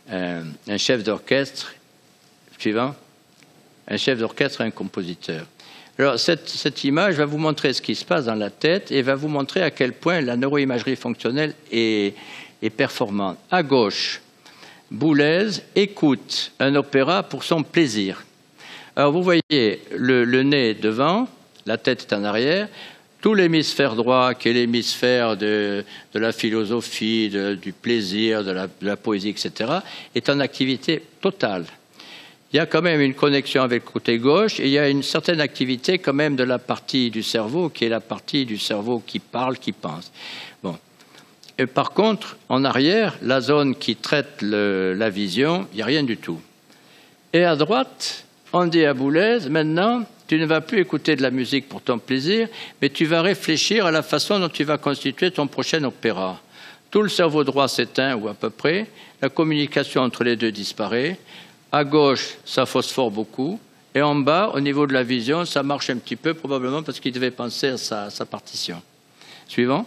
chef d'orchestre, suivant, un chef d'orchestre et un compositeur. Alors, cette image va vous montrer ce qui se passe dans la tête et va vous montrer à quel point la neuroimagerie fonctionnelle est performante. À gauche, Boulez écoute un opéra pour son plaisir. Alors, vous voyez le nez devant, la tête est en arrière, tout l'hémisphère droit, qui est l'hémisphère de la philosophie, du plaisir, de la poésie, etc., est en activité totale. Il y a quand même une connexion avec le côté gauche et il y a une certaine activité quand même de la partie du cerveau qui est la partie du cerveau qui parle, qui pense. Bon. Et par contre, en arrière, la zone qui traite la vision, il n'y a rien du tout. Et à droite, on dit à Boulez, maintenant, tu ne vas plus écouter de la musique pour ton plaisir, mais tu vas réfléchir à la façon dont tu vas constituer ton prochain opéra. Tout le cerveau droit s'éteint, ou à peu près, la communication entre les deux disparaît. À gauche, ça phosphore beaucoup. Et en bas, au niveau de la vision, ça marche un petit peu, probablement parce qu'il devait penser à sa partition. Suivant.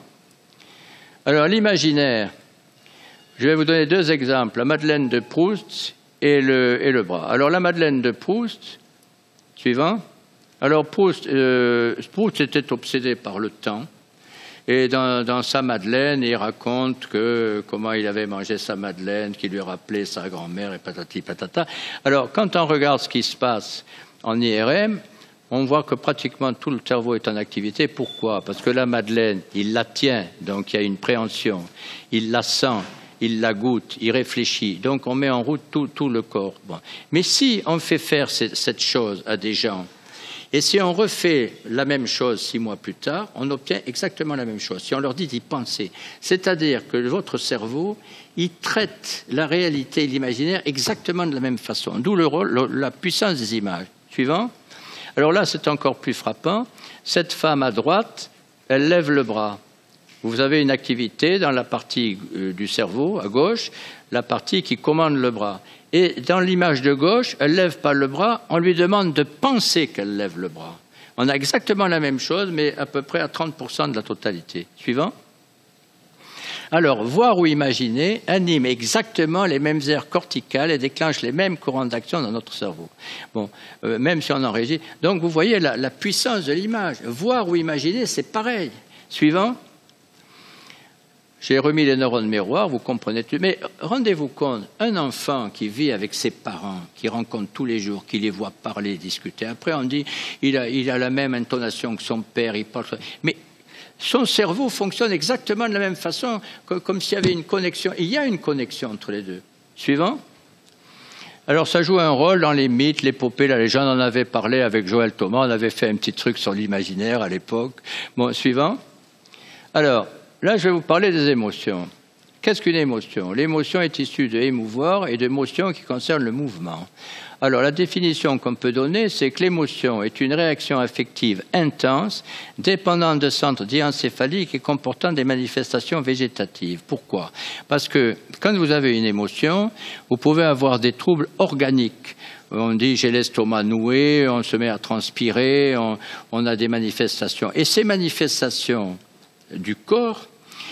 Alors, l'imaginaire. Je vais vous donner deux exemples. La Madeleine de Proust et le bras. Alors, la Madeleine de Proust. Suivant. Alors, Proust était obsédé par le temps. Et dans sa Madeleine, il raconte comment il avait mangé sa Madeleine, qui lui rappelait sa grand-mère et patati patata. Alors, quand on regarde ce qui se passe en IRM, on voit que pratiquement tout le cerveau est en activité. Pourquoi? Parce que la Madeleine, il la tient, donc il y a une préhension. Il la sent, il la goûte, il réfléchit. Donc, on met en route tout le corps. Bon. Mais si on fait faire cette chose à des gens, et si on refait la même chose 6 mois plus tard, on obtient exactement la même chose. Si on leur dit d'y penser, c'est-à-dire que votre cerveau, il traite la réalité et l'imaginaire exactement de la même façon. D'où le rôle, la puissance des images. Suivant. Alors là, c'est encore plus frappant. Cette femme à droite, elle lève le bras. Vous avez une activité dans la partie du cerveau, à gauche, la partie qui commande le bras. Et dans l'image de gauche, elle ne lève pas le bras, on lui demande de penser qu'elle lève le bras. On a exactement la même chose, mais à peu près à 30% de la totalité. Suivant. Alors, voir ou imaginer anime exactement les mêmes aires corticales et déclenche les mêmes courants d'action dans notre cerveau. Bon, même si on en régit. Donc, vous voyez la puissance de l'image. Voir ou imaginer, c'est pareil. Suivant. J'ai remis les neurones miroirs, vous comprenez tout. Mais rendez-vous compte, un enfant qui vit avec ses parents, qui rencontre tous les jours, qui les voit parler, discuter. Après, on dit, il a la même intonation que son père, il parle. Mais son cerveau fonctionne exactement de la même façon, comme s'il y avait une connexion. Il y a une connexion entre les deux. Suivant. Alors, ça joue un rôle dans les mythes, l'épopée, la légende. On en avait parlé avec Joël Thomas, on avait fait un petit truc sur l'imaginaire à l'époque. Bon, suivant. Alors, là, je vais vous parler des émotions. Qu'est-ce qu'une émotion? L'émotion est issue de émouvoir et d'émotions qui concernent le mouvement. Alors, la définition qu'on peut donner, c'est que l'émotion est une réaction affective intense, dépendant de centres diencéphaliques et comportant des manifestations végétatives. Pourquoi? Parce que quand vous avez une émotion, vous pouvez avoir des troubles organiques. On dit j'ai l'estomac noué, on se met à transpirer, on a des manifestations. Et ces manifestations du corps,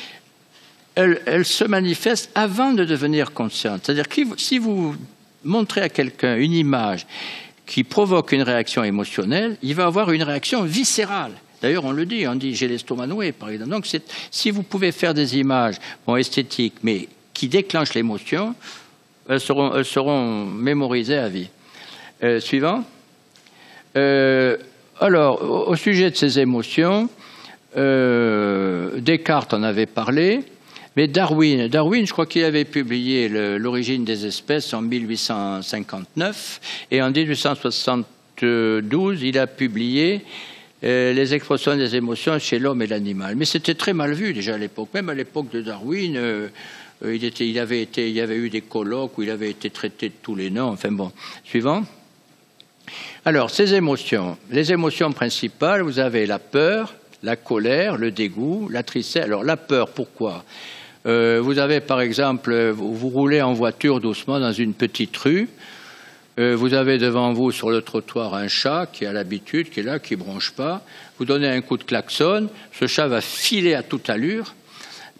elles se manifestent avant de devenir conscientes. C'est-à-dire que si vous montrez à quelqu'un une image qui provoque une réaction émotionnelle, il va avoir une réaction viscérale. D'ailleurs, on dit j'ai l'estomac noué, par exemple. Donc, si vous pouvez faire des images esthétiques, mais qui déclenchent l'émotion, elles seront mémorisées à vie. Suivant. alors, au sujet de ces émotions, Descartes en avait parlé, mais Darwin, je crois qu'il avait publié l'origine des espèces en 1859, et en 1872, il a publié les expressions des émotions chez l'homme et l'animal. Mais c'était très mal vu déjà à l'époque. Même à l'époque de Darwin, il y avait eu des colloques où il avait été traité de tous les noms. Enfin bon, suivant. Alors, ces émotions, les émotions principales, vous avez la peur, la colère, le dégoût, la tristesse. Alors, la peur, pourquoi ? Vous avez, par exemple, vous roulez en voiture doucement dans une petite rue. Vous avez devant vous, sur le trottoir, un chat qui a l'habitude, qui est là, qui ne bronche pas. Vous donnez un coup de klaxon, ce chat va filer à toute allure. Pourquoi ?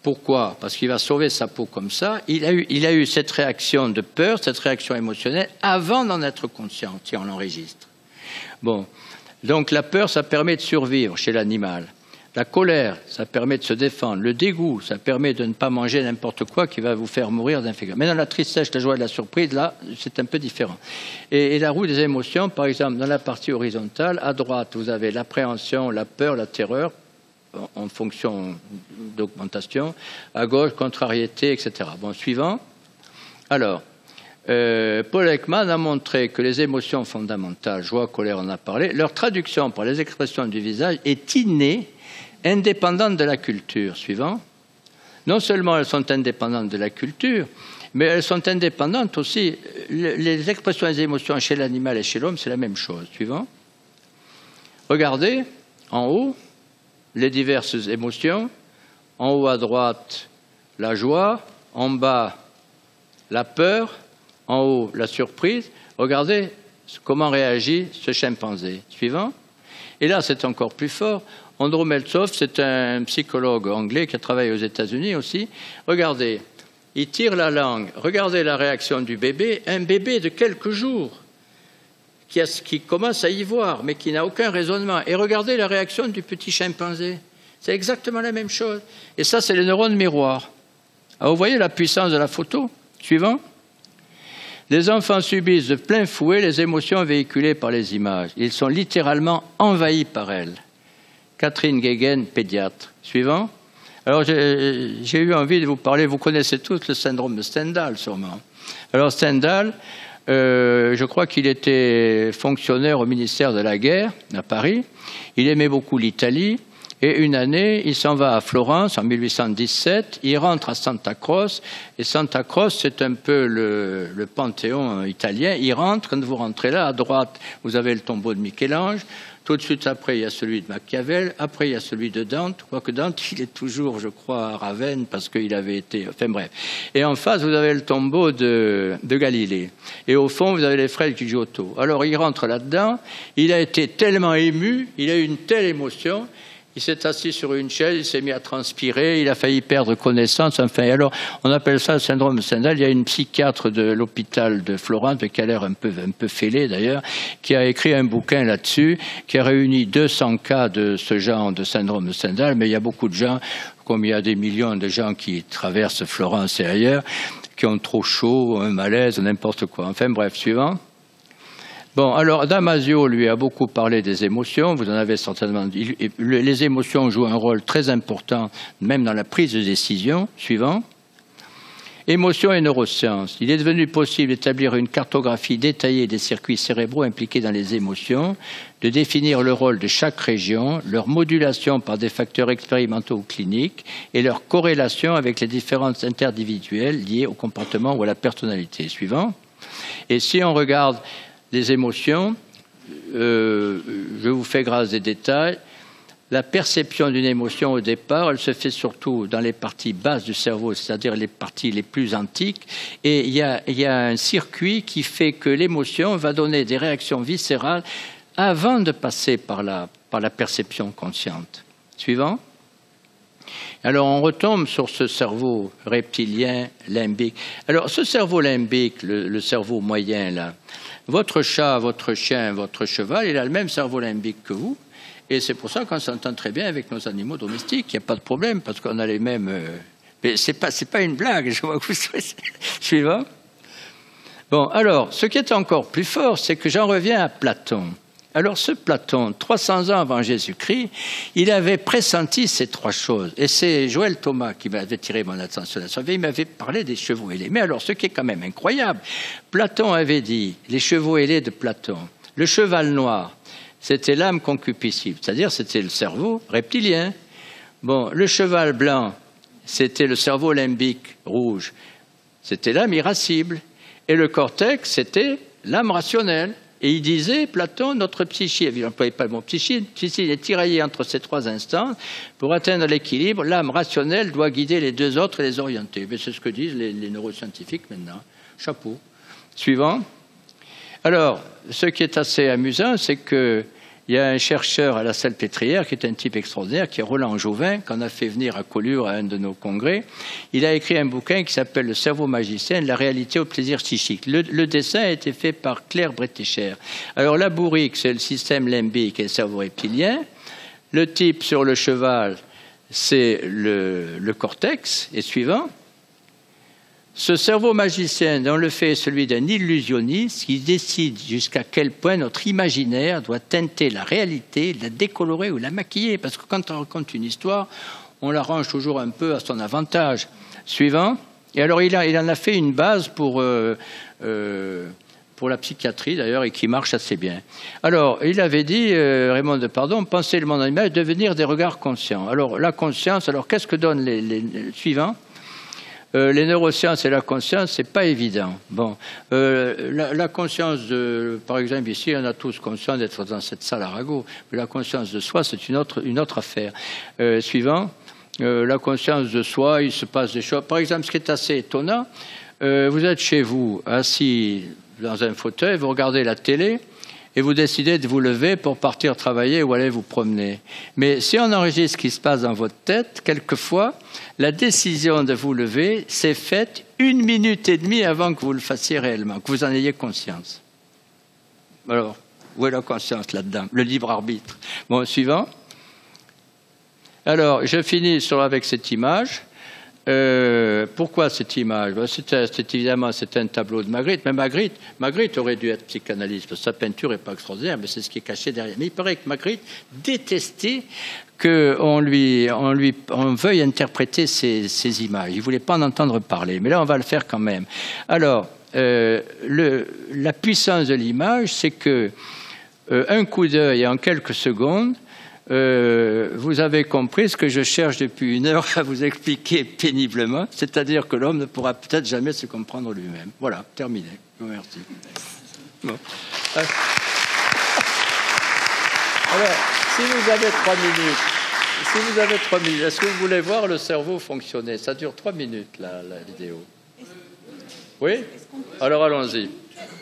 Parce qu'il va sauver sa peau comme ça. Il a eu cette réaction de peur, cette réaction émotionnelle, avant d'en être conscient, si on l'enregistre. Bon, donc la peur, ça permet de survivre chez l'animal. La colère, ça permet de se défendre. Le dégoût, ça permet de ne pas manger n'importe quoi qui va vous faire mourir d'infection. Mais dans la tristesse, la joie et la surprise, là, c'est un peu différent. Et la roue des émotions, par exemple, dans la partie horizontale, à droite, vous avez l'appréhension, la peur, la terreur, en fonction d'augmentation. À gauche, contrariété, etc. Bon, suivant. Alors, Paul Ekman a montré que les émotions fondamentales, joie, colère, on en a parlé, leur traduction par les expressions du visage est innée, indépendantes de la culture. Suivant. Non seulement elles sont indépendantes de la culture, mais elles sont indépendantes aussi. Les expressions des émotions chez l'animal et chez l'homme, c'est la même chose. Suivant. Regardez, en haut, les diverses émotions. En haut à droite, la joie. En bas, la peur. En haut, la surprise. Regardez comment réagit ce chimpanzé. Suivant. Et là, c'est encore plus fort. Andrew Meltzoff, c'est un psychologue anglais qui a travaillé aux États-Unis aussi. Regardez, il tire la langue. Regardez la réaction du bébé. Un bébé de quelques jours qui commence à y voir, mais qui n'a aucun raisonnement. Et regardez la réaction du petit chimpanzé. C'est exactement la même chose. Et ça, c'est les neurones miroirs. Alors, vous voyez la puissance de la photo. Suivant. Les enfants subissent de plein fouet les émotions véhiculées par les images. Ils sont littéralement envahis par elles. Catherine Guéguen, pédiatre. Suivant. Alors, j'ai eu envie de vous parler, vous connaissez tous le syndrome de Stendhal, sûrement. Alors, Stendhal, je crois qu'il était fonctionnaire au ministère de la Guerre, à Paris. Il aimait beaucoup l'Italie. Et une année, il s'en va à Florence en 1817, il rentre à Santa Croce, et Santa Croce, c'est un peu le panthéon italien. Il rentre, quand vous rentrez là, à droite, vous avez le tombeau de Michel-Ange, tout de suite après, il y a celui de Machiavel, après, il y a celui de Dante, quoique Dante, il est toujours, je crois, à Ravenne, parce qu'il avait été... Enfin bref. Et en face, vous avez le tombeau de Galilée. Et au fond, vous avez les frères du Giotto. Alors, il rentre là-dedans, il a été tellement ému, il a eu une telle émotion... Il s'est assis sur une chaise, il s'est mis à transpirer, il a failli perdre connaissance. Enfin, alors, on appelle ça le syndrome de Stendhal. Il y a une psychiatre de l'hôpital de Florence, qui a l'air un peu fêlée d'ailleurs, qui a écrit un bouquin là-dessus, qui a réuni 200 cas de ce genre de syndrome de Stendhal. Mais il y a beaucoup de gens, comme il y a des millions de gens qui traversent Florence et ailleurs, qui ont trop chaud, un malaise, n'importe quoi. Enfin bref, suivant. Bon, alors Damasio, lui, a beaucoup parlé des émotions. Vous en avez certainement dit. Les émotions jouent un rôle très important, même dans la prise de décision. Suivant. Émotions et neurosciences. Il est devenu possible d'établir une cartographie détaillée des circuits cérébraux impliqués dans les émotions, de définir le rôle de chaque région, leur modulation par des facteurs expérimentaux ou cliniques et leur corrélation avec les différences interindividuelles liées au comportement ou à la personnalité. Suivant. Et si on regarde les émotions, je vous fais grâce des détails. La perception d'une émotion au départ, elle se fait surtout dans les parties basses du cerveau, c'est-à-dire les parties les plus antiques. Et il y a un circuit qui fait que l'émotion va donner des réactions viscérales avant de passer par la perception consciente. Suivant. Alors on retombe sur ce cerveau reptilien, limbique. Alors ce cerveau limbique, le cerveau moyen là, votre chat, votre chien, votre cheval, il a le même cerveau limbique que vous. Et c'est pour ça qu'on s'entend très bien avec nos animaux domestiques. Il n'y a pas de problème parce qu'on a les mêmes... Mais c'est pas une blague, je vois que vous soyez... Suivant. Bon, alors, ce qui est encore plus fort, c'est que j'en reviens à Platon. Alors ce Platon, 300 ans avant Jésus-Christ, il avait pressenti ces trois choses. Et c'est Joël Thomas qui m'avait tiré mon attention là-dessus. Il m'avait parlé des chevaux ailés. Mais alors, ce qui est quand même incroyable, Platon avait dit, les chevaux ailés de Platon, le cheval noir, c'était l'âme concupiscible, c'est-à-dire c'était le cerveau reptilien. Bon, le cheval blanc, c'était le cerveau limbique rouge, c'était l'âme irascible. Et le cortex, c'était l'âme rationnelle. Et il disait, Platon, notre psyché, il n'employait pas le mot psyché est tiraillé entre ces trois instances. Pour atteindre l'équilibre, l'âme rationnelle doit guider les deux autres et les orienter. Mais c'est ce que disent les neuroscientifiques maintenant. Chapeau. Suivant. Alors, ce qui est assez amusant, c'est qu'il y a un chercheur à la Salpêtrière, qui est un type extraordinaire, qui est Roland Jouvin, qu'on a fait venir à Collioure à un de nos congrès. Il a écrit un bouquin qui s'appelle « Le cerveau magicien, la réalité au plaisir psychique ». Le dessin a été fait par Claire Bretécher. Alors la bourrique, c'est le système limbique et le cerveau reptilien. Le type sur le cheval, c'est le cortex. Et suivant. Ce cerveau magicien, dont le fait est celui d'un illusionniste qui décide jusqu'à quel point notre imaginaire doit teinter la réalité, la décolorer ou la maquiller. Parce que quand on raconte une histoire, on l'arrange toujours un peu à son avantage. Suivant. Et alors, il en a fait une base pour la psychiatrie, d'ailleurs, et qui marche assez bien. Alors, il avait dit, Raymond Depardon, penser le monde animal, devenir des regards conscients. Alors, la conscience, alors qu'est-ce que donnent les suivants? Les neurosciences et la conscience, c'est pas évident. Bon, la conscience par exemple ici, on a tous conscience d'être dans cette salle à Arago, mais la conscience de soi, c'est une autre affaire. Suivant, la conscience de soi, il se passe des choses. Par exemple, ce qui est assez étonnant, vous êtes chez vous, assis dans un fauteuil, vous regardez la télé. Et vous décidez de vous lever pour partir travailler ou aller vous promener. Mais si on enregistre ce qui se passe dans votre tête, quelquefois, la décision de vous lever s'est faite 1 minute et demie avant que vous le fassiez réellement, que vous en ayez conscience. Alors, où est la conscience là-dedans? Le libre arbitre. Bon, suivant. Alors, je finis avec cette image. Pourquoi cette image? Évidemment, c'est un tableau de Magritte, mais Magritte aurait dû être psychanalyste, parce que sa peinture n'est pas extraordinaire, mais c'est ce qui est caché derrière. Mais il paraît que Magritte détestait qu'on veuille interpréter ces images. Il ne voulait pas en entendre parler, mais là, on va le faire quand même. Alors, la puissance de l'image, c'est que un coup d'œil en quelques secondes, vous avez compris ce que je cherche depuis 1 heure à vous expliquer péniblement, c'est-à-dire que l'homme ne pourra peut-être jamais se comprendre lui-même. Voilà, terminé. Merci. Bon. Alors, si vous avez 3 minutes, est-ce que vous voulez voir le cerveau fonctionner? Ça dure 3 minutes, la vidéo. Oui? Alors, allons-y.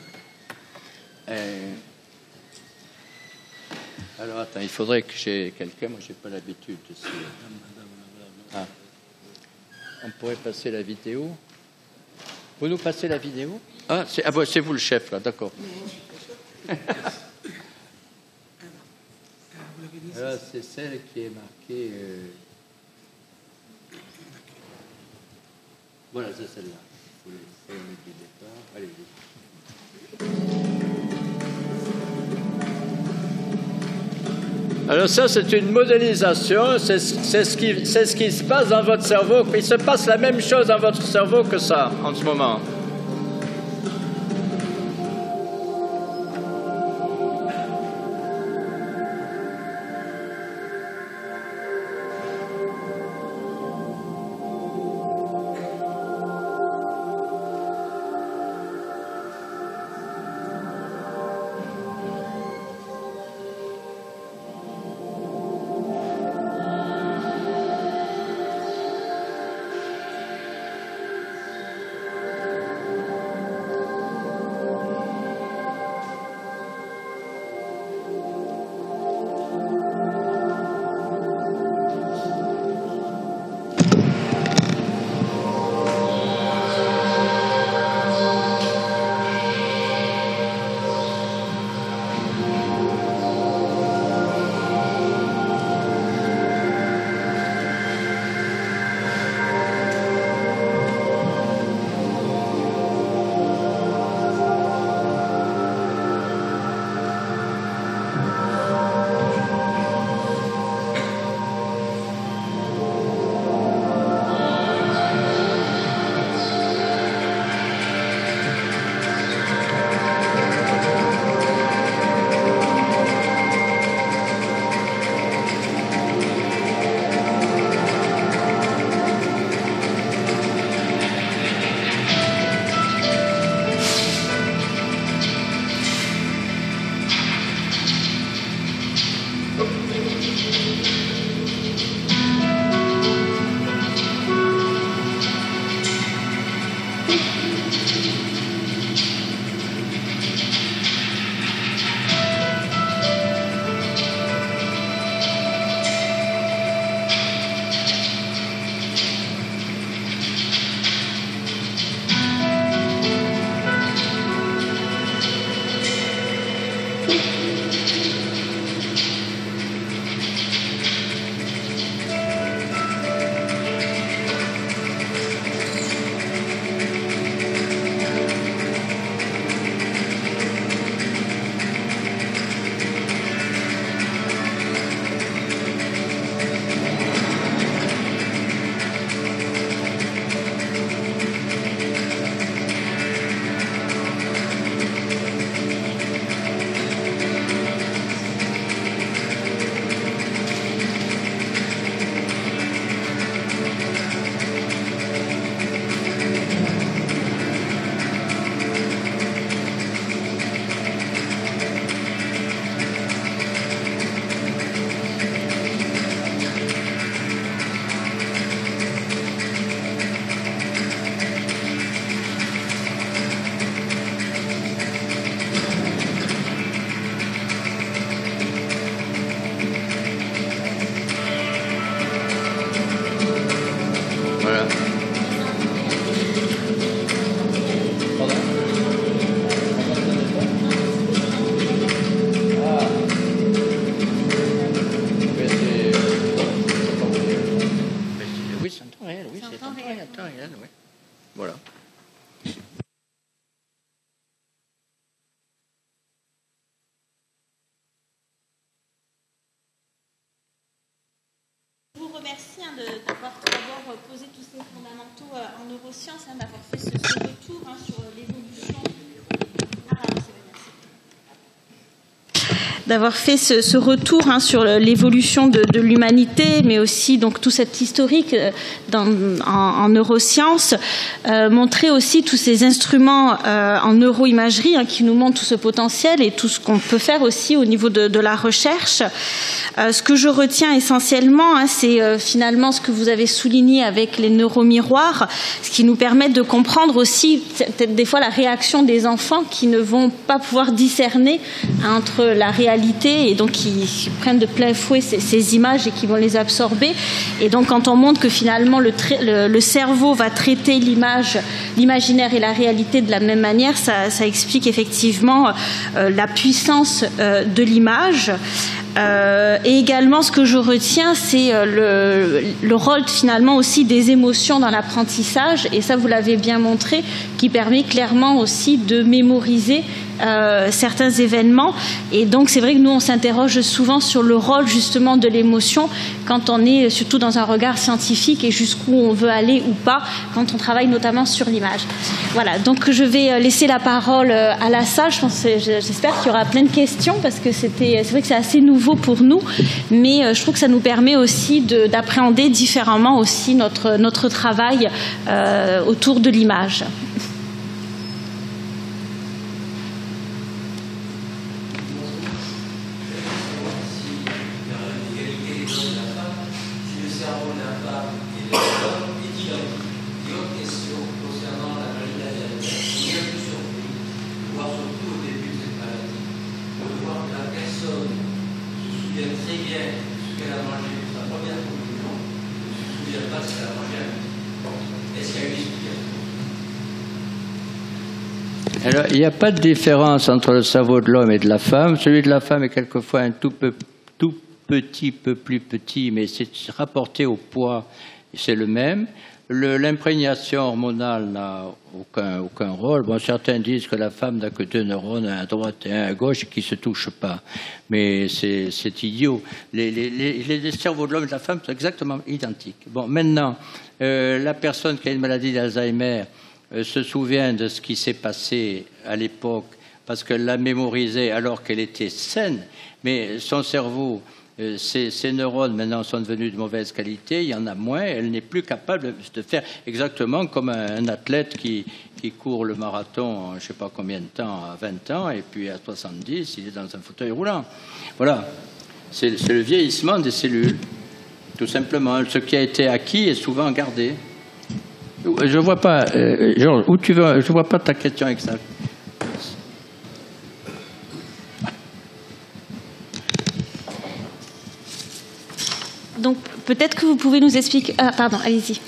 Alors, attends, il faudrait que j'ai quelqu'un. Moi, je n'ai pas l'habitude de ça. Ah. On pourrait passer la vidéo. Vous nous passez la vidéo? Ah, c'est vous le chef, là, d'accord. Alors, c'est celle qui est marquée... Voilà, c'est celle-là. Il faut le mettre du départ. Allez-y. Alors ça, c'est une modélisation, c'est ce qui se passe dans votre cerveau. Il se passe la même chose dans votre cerveau que ça, en ce moment. Voilà. Je vous remercie d'avoir posé tous ces fondamentaux en neurosciences, d'avoir fait ce retour sur l'évolution. D'avoir fait ce retour sur l'évolution de l'humanité, mais aussi donc tout cet historique en neurosciences, montrer aussi tous ces instruments en neuroimagerie qui nous montrent tout ce potentiel et tout ce qu'on peut faire aussi au niveau de la recherche. Ce que je retiens essentiellement, c'est finalement ce que vous avez souligné avec les neuromiroirs, ce qui nous permet de comprendre aussi peut-être des fois la réaction des enfants qui ne vont pas pouvoir discerner entre la réalité et donc qui prennent de plein fouet ces images et qui vont les absorber. Et donc quand on montre que finalement le cerveau va traiter l'imaginaire et la réalité de la même manière, ça explique effectivement la puissance de l'image. Et également, ce que je retiens, c'est le rôle finalement aussi des émotions dans l'apprentissage, et ça vous l'avez bien montré, qui permet clairement aussi de mémoriser certains événements. Et donc c'est vrai que nous on s'interroge souvent sur le rôle justement de l'émotion quand on est surtout dans un regard scientifique et jusqu'où on veut aller ou pas quand on travaille notamment sur l'image. Voilà, donc je vais laisser la parole à la salle. J'espère qu'il y aura plein de questions parce que c'est vrai que c'est assez nouveau pour nous, mais je trouve que ça nous permet aussi d'appréhender différemment aussi notre travail autour de l'image. Alors, il n'y a pas de différence entre le cerveau de l'homme et de la femme. Celui de la femme est quelquefois un tout petit peu plus petit, mais c'est rapporté au poids, c'est le même. L'imprégnation hormonale n'a aucun rôle. Bon, certains disent que la femme n'a que 2 neurones, un à droite et un à gauche, et qui ne se touchent pas. Mais c'est idiot. Les cerveaux de l'homme et de la femme sont exactement identiques. Bon, maintenant, la personne qui a une maladie d'Alzheimer se souvient de ce qui s'est passé à l'époque parce qu'elle l'a mémorisé alors qu'elle était saine, mais son cerveau, ses neurones maintenant sont devenus de mauvaise qualité, il y en a moins, elle n'est plus capable de faire exactement comme un athlète qui court le marathon, je ne sais pas combien de temps, à 20 ans, et puis à 70, il est dans un fauteuil roulant. Voilà, c'est le vieillissement des cellules, tout simplement. Ce qui a été acquis est souvent gardé. Je vois pas, Georges, où tu veux, je vois pas ta question exacte. Donc peut-être que vous pouvez nous expliquer. Ah, pardon, allez-y.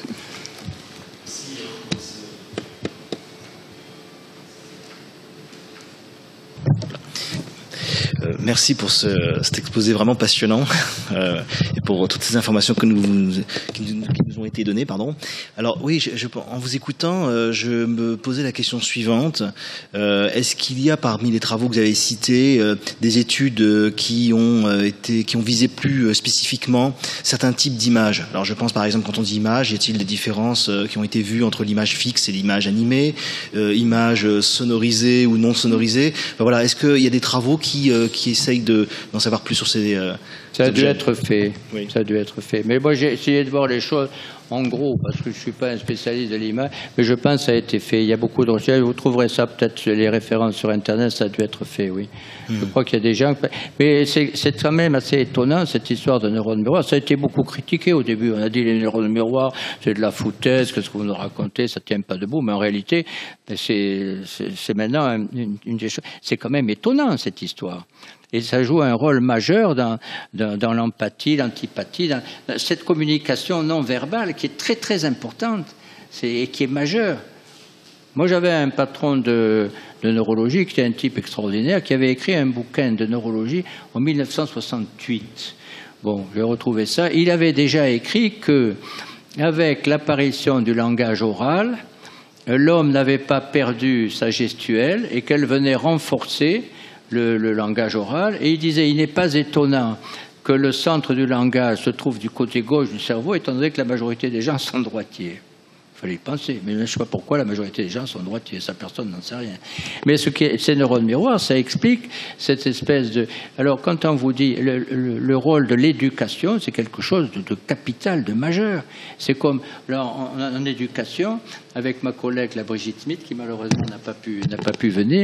Merci pour cet exposé vraiment passionnant et pour toutes ces informations qui nous ont été données. Pardon. Alors oui, en vous écoutant, je me posais la question suivante. Est-ce qu'il y a parmi les travaux que vous avez cités des études qui ont visé plus spécifiquement certains types d'images? Alors je pense par exemple, quand on dit image, y a-t-il des différences qui ont été vues entre l'image fixe et l'image animée, image sonorisée ou non sonorisée? Enfin, voilà, est-ce qu'il y a des travaux qui essayent d'en savoir plus sur ces ça a dû objets? être fait. Oui. Ça a dû être fait. Mais moi, j'ai essayé de voir les choses en gros, parce que je ne suis pas un spécialiste de l'image, mais je pense que ça a été fait. Il y a beaucoup de recherches. Vous trouverez ça peut-être, les références sur Internet, ça a dû être fait, oui. Je crois qu'il y a des gens... Mais c'est quand même assez étonnant, cette histoire de neurones miroirs. Ça a été beaucoup critiqué au début. On a dit les neurones miroirs, c'est de la foutaise, qu'est-ce que vous nous racontez, ça ne tient pas debout. Mais en réalité, c'est maintenant une des choses... C'est quand même étonnant, cette histoire. Et ça joue un rôle majeur dans l'empathie, l'antipathie, dans cette communication non verbale qui est très très importante et qui est majeure. Moi, j'avais un patron de neurologie qui était un type extraordinaire qui avait écrit un bouquin de neurologie en 1968. Bon, j'ai retrouvé ça. Il avait déjà écrit que, avec l'apparition du langage oral, l'homme n'avait pas perdu sa gestuelle et qu'elle venait renforcer le langage oral, et il disait il n'est pas étonnant que le centre du langage se trouve du côté gauche du cerveau, étant donné que la majorité des gens sont droitiers. Il fallait y penser, mais je ne sais pas pourquoi la majorité des gens sont droitiers, ça personne n'en sait rien. Mais ces neurones miroirs, ça explique cette espèce de... Alors quand on vous dit le rôle de l'éducation, c'est quelque chose de capital, de majeur. C'est comme là, en éducation, avec ma collègue la Brigitte Smith, qui malheureusement n'a pas pu venir,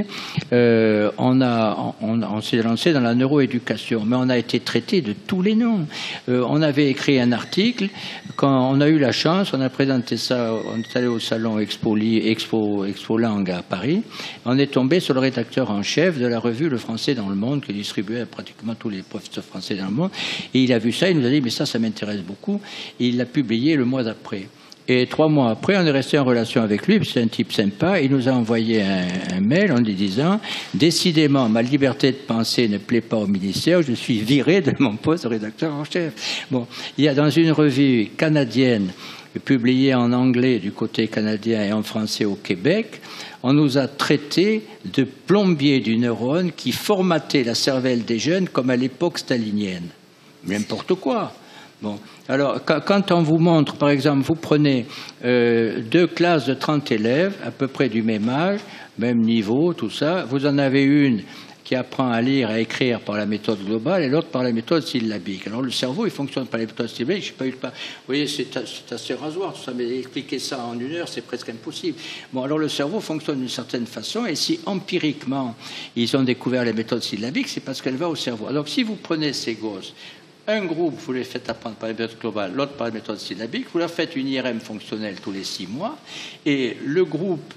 on s'est lancé dans la neuroéducation, mais on a été traité de tous les noms. On avait écrit un article, quand on a eu la chance, on a présenté ça, on est allé au salon Expo Langue à Paris, on est tombé sur le rédacteur en chef de la revue Le Français dans le Monde, qui distribuait à pratiquement tous les professeurs français dans le monde, et il a vu ça, il nous a dit mais ça m'intéresse beaucoup, et il l'a publié le mois d'après. Et 3 mois après, on est resté en relation avec lui, c'est un type sympa, il nous a envoyé un mail en lui disant « Décidément, ma liberté de penser ne plaît pas au ministère, je suis viré de mon poste de rédacteur en chef. » Bon, il y a dans une revue canadienne, publiée en anglais du côté canadien et en français au Québec, on nous a traité de plombier du neurone qui formatait la cervelle des jeunes comme à l'époque stalinienne. N'importe quoi. Bon, alors quand on vous montre, par exemple, vous prenez 2 classes de 30 élèves, à peu près du même âge, même niveau, tout ça, vous en avez une qui apprend à lire, à écrire par la méthode globale et l'autre par la méthode syllabique. Alors le cerveau, il fonctionne par la méthode syllabique. Je sais pas, vous voyez, c'est assez rasoir tout ça, mais expliquer ça en 1 heure, c'est presque impossible. Bon, alors le cerveau fonctionne d'une certaine façon, et si empiriquement ils ont découvert les méthodes syllabiques, c'est parce qu'elle va au cerveau. Alors si vous prenez ces gosses, un groupe, vous les faites apprendre par la méthode globale, l'autre par la méthode syllabique, vous leur faites une IRM fonctionnelle tous les 6 mois, et le groupe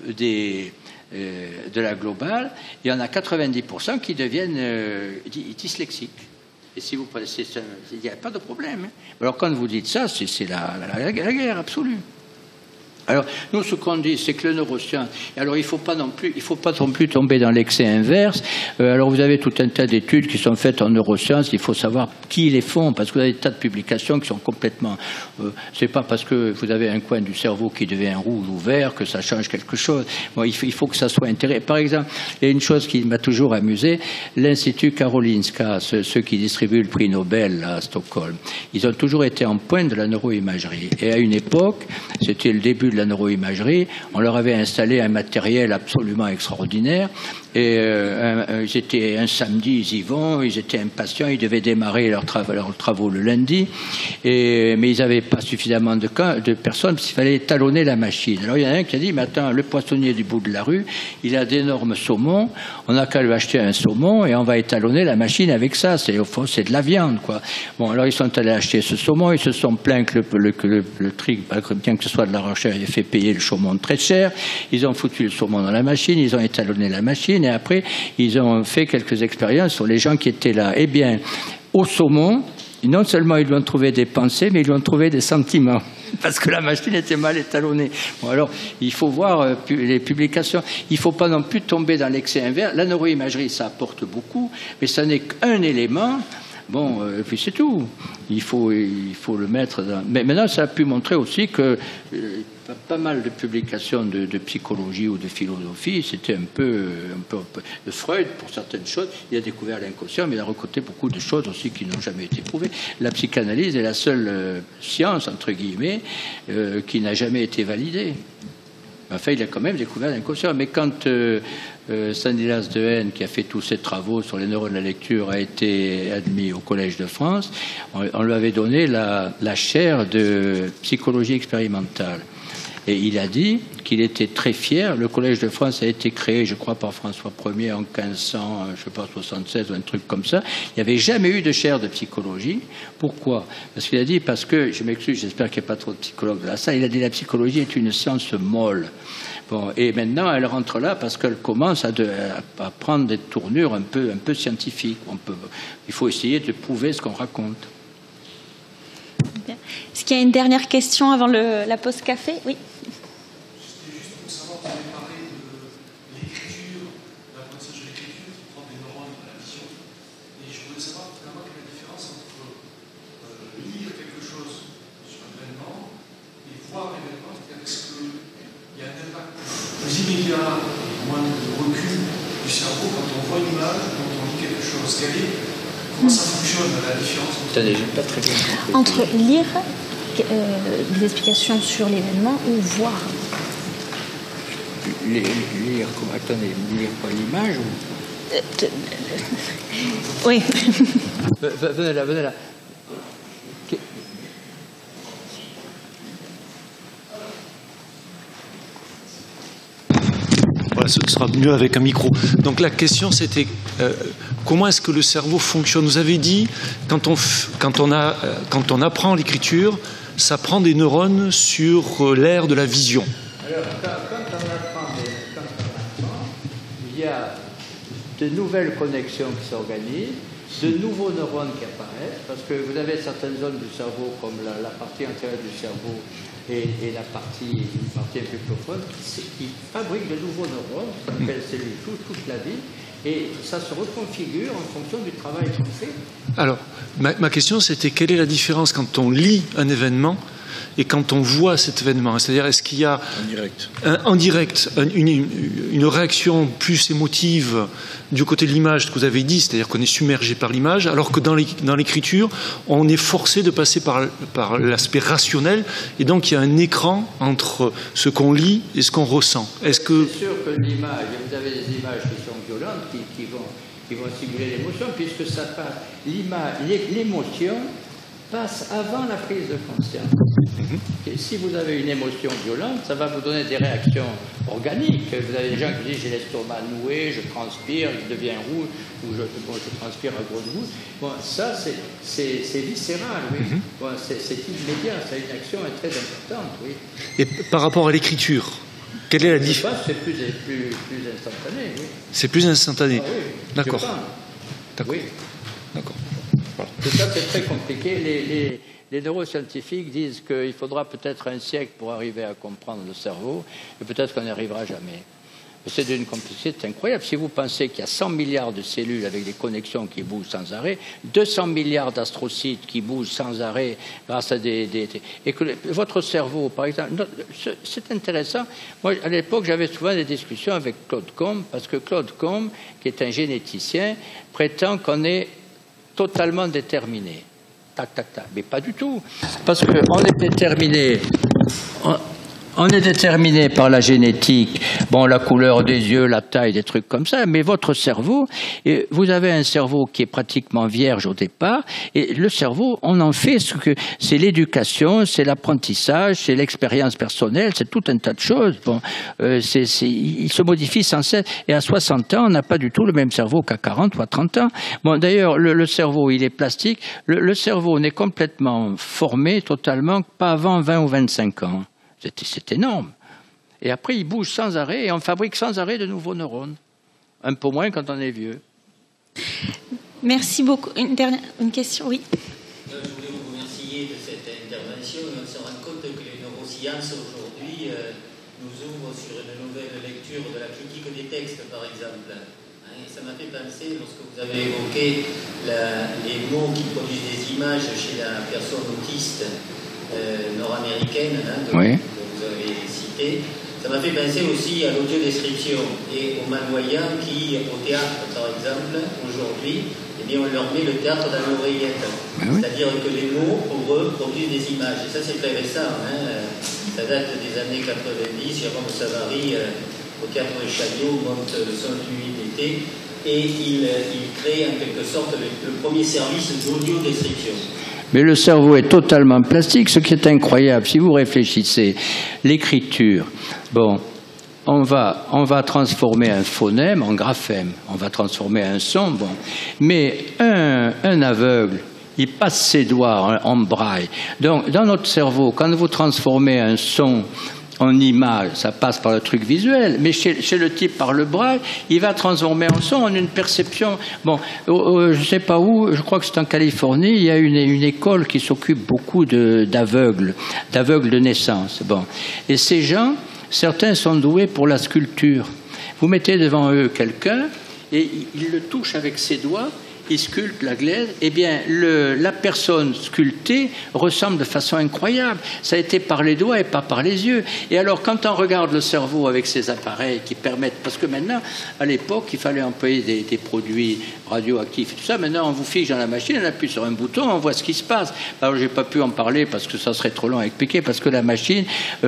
de la globale, il y en a 90% qui deviennent dyslexiques. Et si vous prenez, il n'y a pas de problème. Hein. Alors quand vous dites ça, c'est la guerre absolue. Alors, nous, ce qu'on dit, c'est que le neuroscience... Alors, il ne faut pas non plus tomber dans l'excès inverse. Alors, vous avez tout un tas d'études qui sont faites en neurosciences. Il faut savoir qui les font, parce que vous avez des tas de publications qui sont complètement... c'est pas parce que vous avez un coin du cerveau qui devient rouge ou vert que ça change quelque chose. Bon, il faut que ça soit intéressant. Par exemple, il y a une chose qui m'a toujours amusé, l'Institut Karolinska, ceux qui distribuent le prix Nobel à Stockholm, ils ont toujours été en pointe de la neuroimagerie. Et à une époque, c'était le début de la neuroimagerie, on leur avait installé un matériel absolument extraordinaire et ils étaient un samedi, ils y vont, ils étaient impatients, ils devaient démarrer leurs travaux le lundi, mais ils n'avaient pas suffisamment de personnes parce qu'il fallait étalonner la machine. Alors il y en a un qui a dit, mais attends, le poissonnier du bout de la rue, il a d'énormes saumons, on n'a qu'à lui acheter un saumon et on va étalonner la machine avec ça, au fond c'est de la viande, quoi. Bon, alors ils sont allés acheter ce saumon, ils se sont plaints que le tri, bien que ce soit de la recherche, il fait payer le saumon très cher, ils ont foutu le saumon dans la machine, ils ont étalonné la machine, et après ils ont fait quelques expériences sur les gens qui étaient là. Eh bien, au saumon, non seulement ils lui ont trouvé des pensées, mais ils lui ont trouvé des sentiments, parce que la machine était mal étalonnée. Bon, alors, il faut voir les publications. Il ne faut pas non plus tomber dans l'excès inverse. La neuroimagerie, ça apporte beaucoup, mais ça n'est qu'un élément. Bon, et puis c'est tout. Il faut le mettre dans... Mais maintenant, ça a pu montrer aussi que pas mal de publications de psychologie ou de philosophie, c'était un peu de Freud pour certaines choses. Il a découvert l'inconscient, mais il a recoté beaucoup de choses aussi qui n'ont jamais été prouvées. La psychanalyse est la seule science, entre guillemets, qui n'a jamais été validée. Enfin, il a quand même découvert l'inconscient. Mais quand Stanislas Dehaene, qui a fait tous ses travaux sur les neurones de la lecture, a été admis au Collège de France, on lui avait donné la chaire de psychologie expérimentale. Et il a dit qu'il était très fier. Le Collège de France a été créé, je crois, par François Ier en 1576 ou un truc comme ça. Il n'y avait jamais eu de chaire de psychologie. Pourquoi? Parce qu'il a dit, parce que, je m'excuse, j'espère qu'il n'y a pas trop de psychologues de la salle, il a dit la psychologie est une science molle. Bon, et maintenant, elle rentre là parce qu'elle commence à prendre des tournures un peu scientifiques. Il faut essayer de prouver ce qu'on raconte. Est-ce qu'il y a une dernière question avant la pause café? Oui. C'était juste pour savoir, vous avez parlé de l'écriture, de l'apprentissage de l'écriture qui prend des neurones de la vision. Et je voulais savoir finalement quelle est la différence entre lire quelque chose sur un événement et voir l'événement. C'est-à-dire est-ce qu'il y a un impact plus immédiat, moins de recul du cerveau quand on voit une image, quand on lit quelque chose? Comment ça fonctionne, la différence entre lire des explications sur l'événement ou voir? Lire, attendez, lire quoi, l'image ou... Oui. Venez là. Voilà, ce sera mieux avec un micro. Donc la question c'était comment est-ce que le cerveau fonctionne? Vous avez dit quand on apprend l'écriture, ça prend des neurones sur l'aire de la vision. Alors quand on apprend, il y a de nouvelles connexions qui s'organisent, de nouveaux neurones qui apparaissent, parce que vous avez certaines zones du cerveau comme la partie antérieure du cerveau et une partie un peu profonde qui fabriquent de nouveaux neurones, qui s'appellent cellules toute la vie, et ça se reconfigure en fonction du travail qu'on fait. Alors, ma question c'était quelle est la différence quand on lit un événement et quand on voit cet événement? C'est-à-dire, est-ce qu'il y a en direct une réaction plus émotive du côté de l'image, ce que vous avez dit, c'est-à-dire qu'on est submergé par l'image, alors que dans l'écriture, on est forcé de passer par l'aspect rationnel, et donc il y a un écran entre ce qu'on lit et ce qu'on ressent. Est-ce que... C'est sûr que l'image, vous avez des images qui sont violentes, qui vont stimuler l'émotion, puisque ça passe, l'émotion passe avant la prise de conscience. Et si vous avez une émotion violente, ça va vous donner des réactions organiques. Vous avez des gens qui disent j'ai l'estomac noué, je transpire, je deviens rouge, ou je transpire à grosses gouttes. Bon, ça c'est viscéral, oui. Bon, c'est immédiat, c'est une action très importante, oui. Et par rapport à l'écriture, quelle est la différence? C'est plus instantané, oui. C'est plus instantané. Ah, oui. D'accord. Oui. D'accord. Voilà. Tout ça, c'est très compliqué. Les neuroscientifiques disent qu'il faudra peut-être un siècle pour arriver à comprendre le cerveau, et peut-être qu'on n'y arrivera jamais. C'est d'une complexité incroyable. Si vous pensez qu'il y a 100 milliards de cellules avec des connexions qui bougent sans arrêt, 200 milliards d'astrocytes qui bougent sans arrêt grâce à et que votre cerveau, par exemple... C'est intéressant. Moi, à l'époque, j'avais souvent des discussions avec Claude Combe, parce que Claude Combe, qui est un généticien, prétend qu'on est totalement déterminé. Mais pas du tout. Parce qu'on est déterminé... On est déterminé par la génétique, bon, la couleur des yeux, la taille, des trucs comme ça, mais votre cerveau, vous avez un cerveau qui est pratiquement vierge au départ, et le cerveau, on en fait ce que c'est l'éducation, c'est l'apprentissage, c'est l'expérience personnelle, c'est tout un tas de choses. Bon, il se modifie sans cesse, et à 60 ans, on n'a pas du tout le même cerveau qu'à 40 ou à 30 ans. Bon, d'ailleurs, le cerveau, il est plastique. Le cerveau n'est complètement formé totalement pas avant 20 ou 25 ans. C'est énorme. Et après, il bouge sans arrêt et on fabrique sans arrêt de nouveaux neurones. Un peu moins quand on est vieux. Merci beaucoup. Une question, oui. Vous science aujourd'hui nous ouvre sur une nouvelle lecture de la critique des textes, par exemple. Et ça m'a fait penser, lorsque vous avez évoqué les mots qui produisent des images chez la personne autiste nord-américaine, oui, que vous avez cité, ça m'a fait penser aussi à l'audiodescription et aux malvoyants qui, au théâtre par exemple, aujourd'hui, eh bien, on leur met le théâtre dans l'oreillette. Oui. C'est-à-dire que les mots, pour eux, produisent des images. Et ça, c'est très récent. Ça date des années 90. Jérôme Savary, au théâtre de Chaillot, monte le son de nuit d'été et il crée en quelque sorte le premier service d'audiodescription. Mais le cerveau est totalement plastique, ce qui est incroyable. Si vous réfléchissez, l'écriture, bon, on va transformer un phonème en graphème, on va transformer un son, bon, mais un aveugle, il passe ses doigts en braille. Donc, dans notre cerveau, quand vous transformez un son en image, ça passe par le truc visuel, mais chez le type par le braille, il va transformer en son en une perception. Bon, je ne sais pas où, je crois que c'est en Californie, il y a une école qui s'occupe beaucoup d'aveugles de naissance. Bon, et ces gens, certains sont doués pour la sculpture. Vous mettez devant eux quelqu'un et il le touche avec ses doigts. Il sculpte la glaise, eh bien, la personne sculptée ressemble de façon incroyable. Ça a été par les doigts et pas par les yeux. Et alors, quand on regarde le cerveau avec ces appareils qui permettent... Parce que maintenant, à l'époque, il fallait employer des produits radioactifs et tout ça. Maintenant, on vous fiche dans la machine, on appuie sur un bouton, on voit ce qui se passe. Alors, je n'ai pas pu en parler parce que ça serait trop long à expliquer, parce que la machine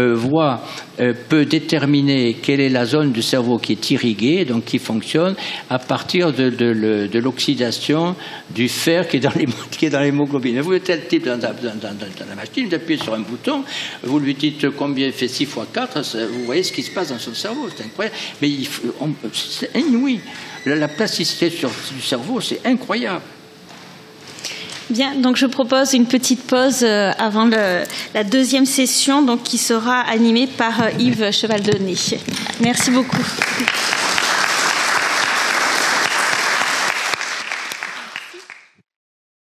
peut déterminer quelle est la zone du cerveau qui est irriguée, donc qui fonctionne, à partir de l'oxydation du fer qui est dans l'hémoglobine. Vous mettez le type dans la machine, vous appuyez sur un bouton, vous lui dites combien fait 6 fois 4, vous voyez ce qui se passe dans son cerveau, c'est incroyable. Mais c'est inouï. La plasticité du cerveau, c'est incroyable. Bien, donc je propose une petite pause avant la deuxième session, donc qui sera animée par Yves Chevaldenet. Merci beaucoup.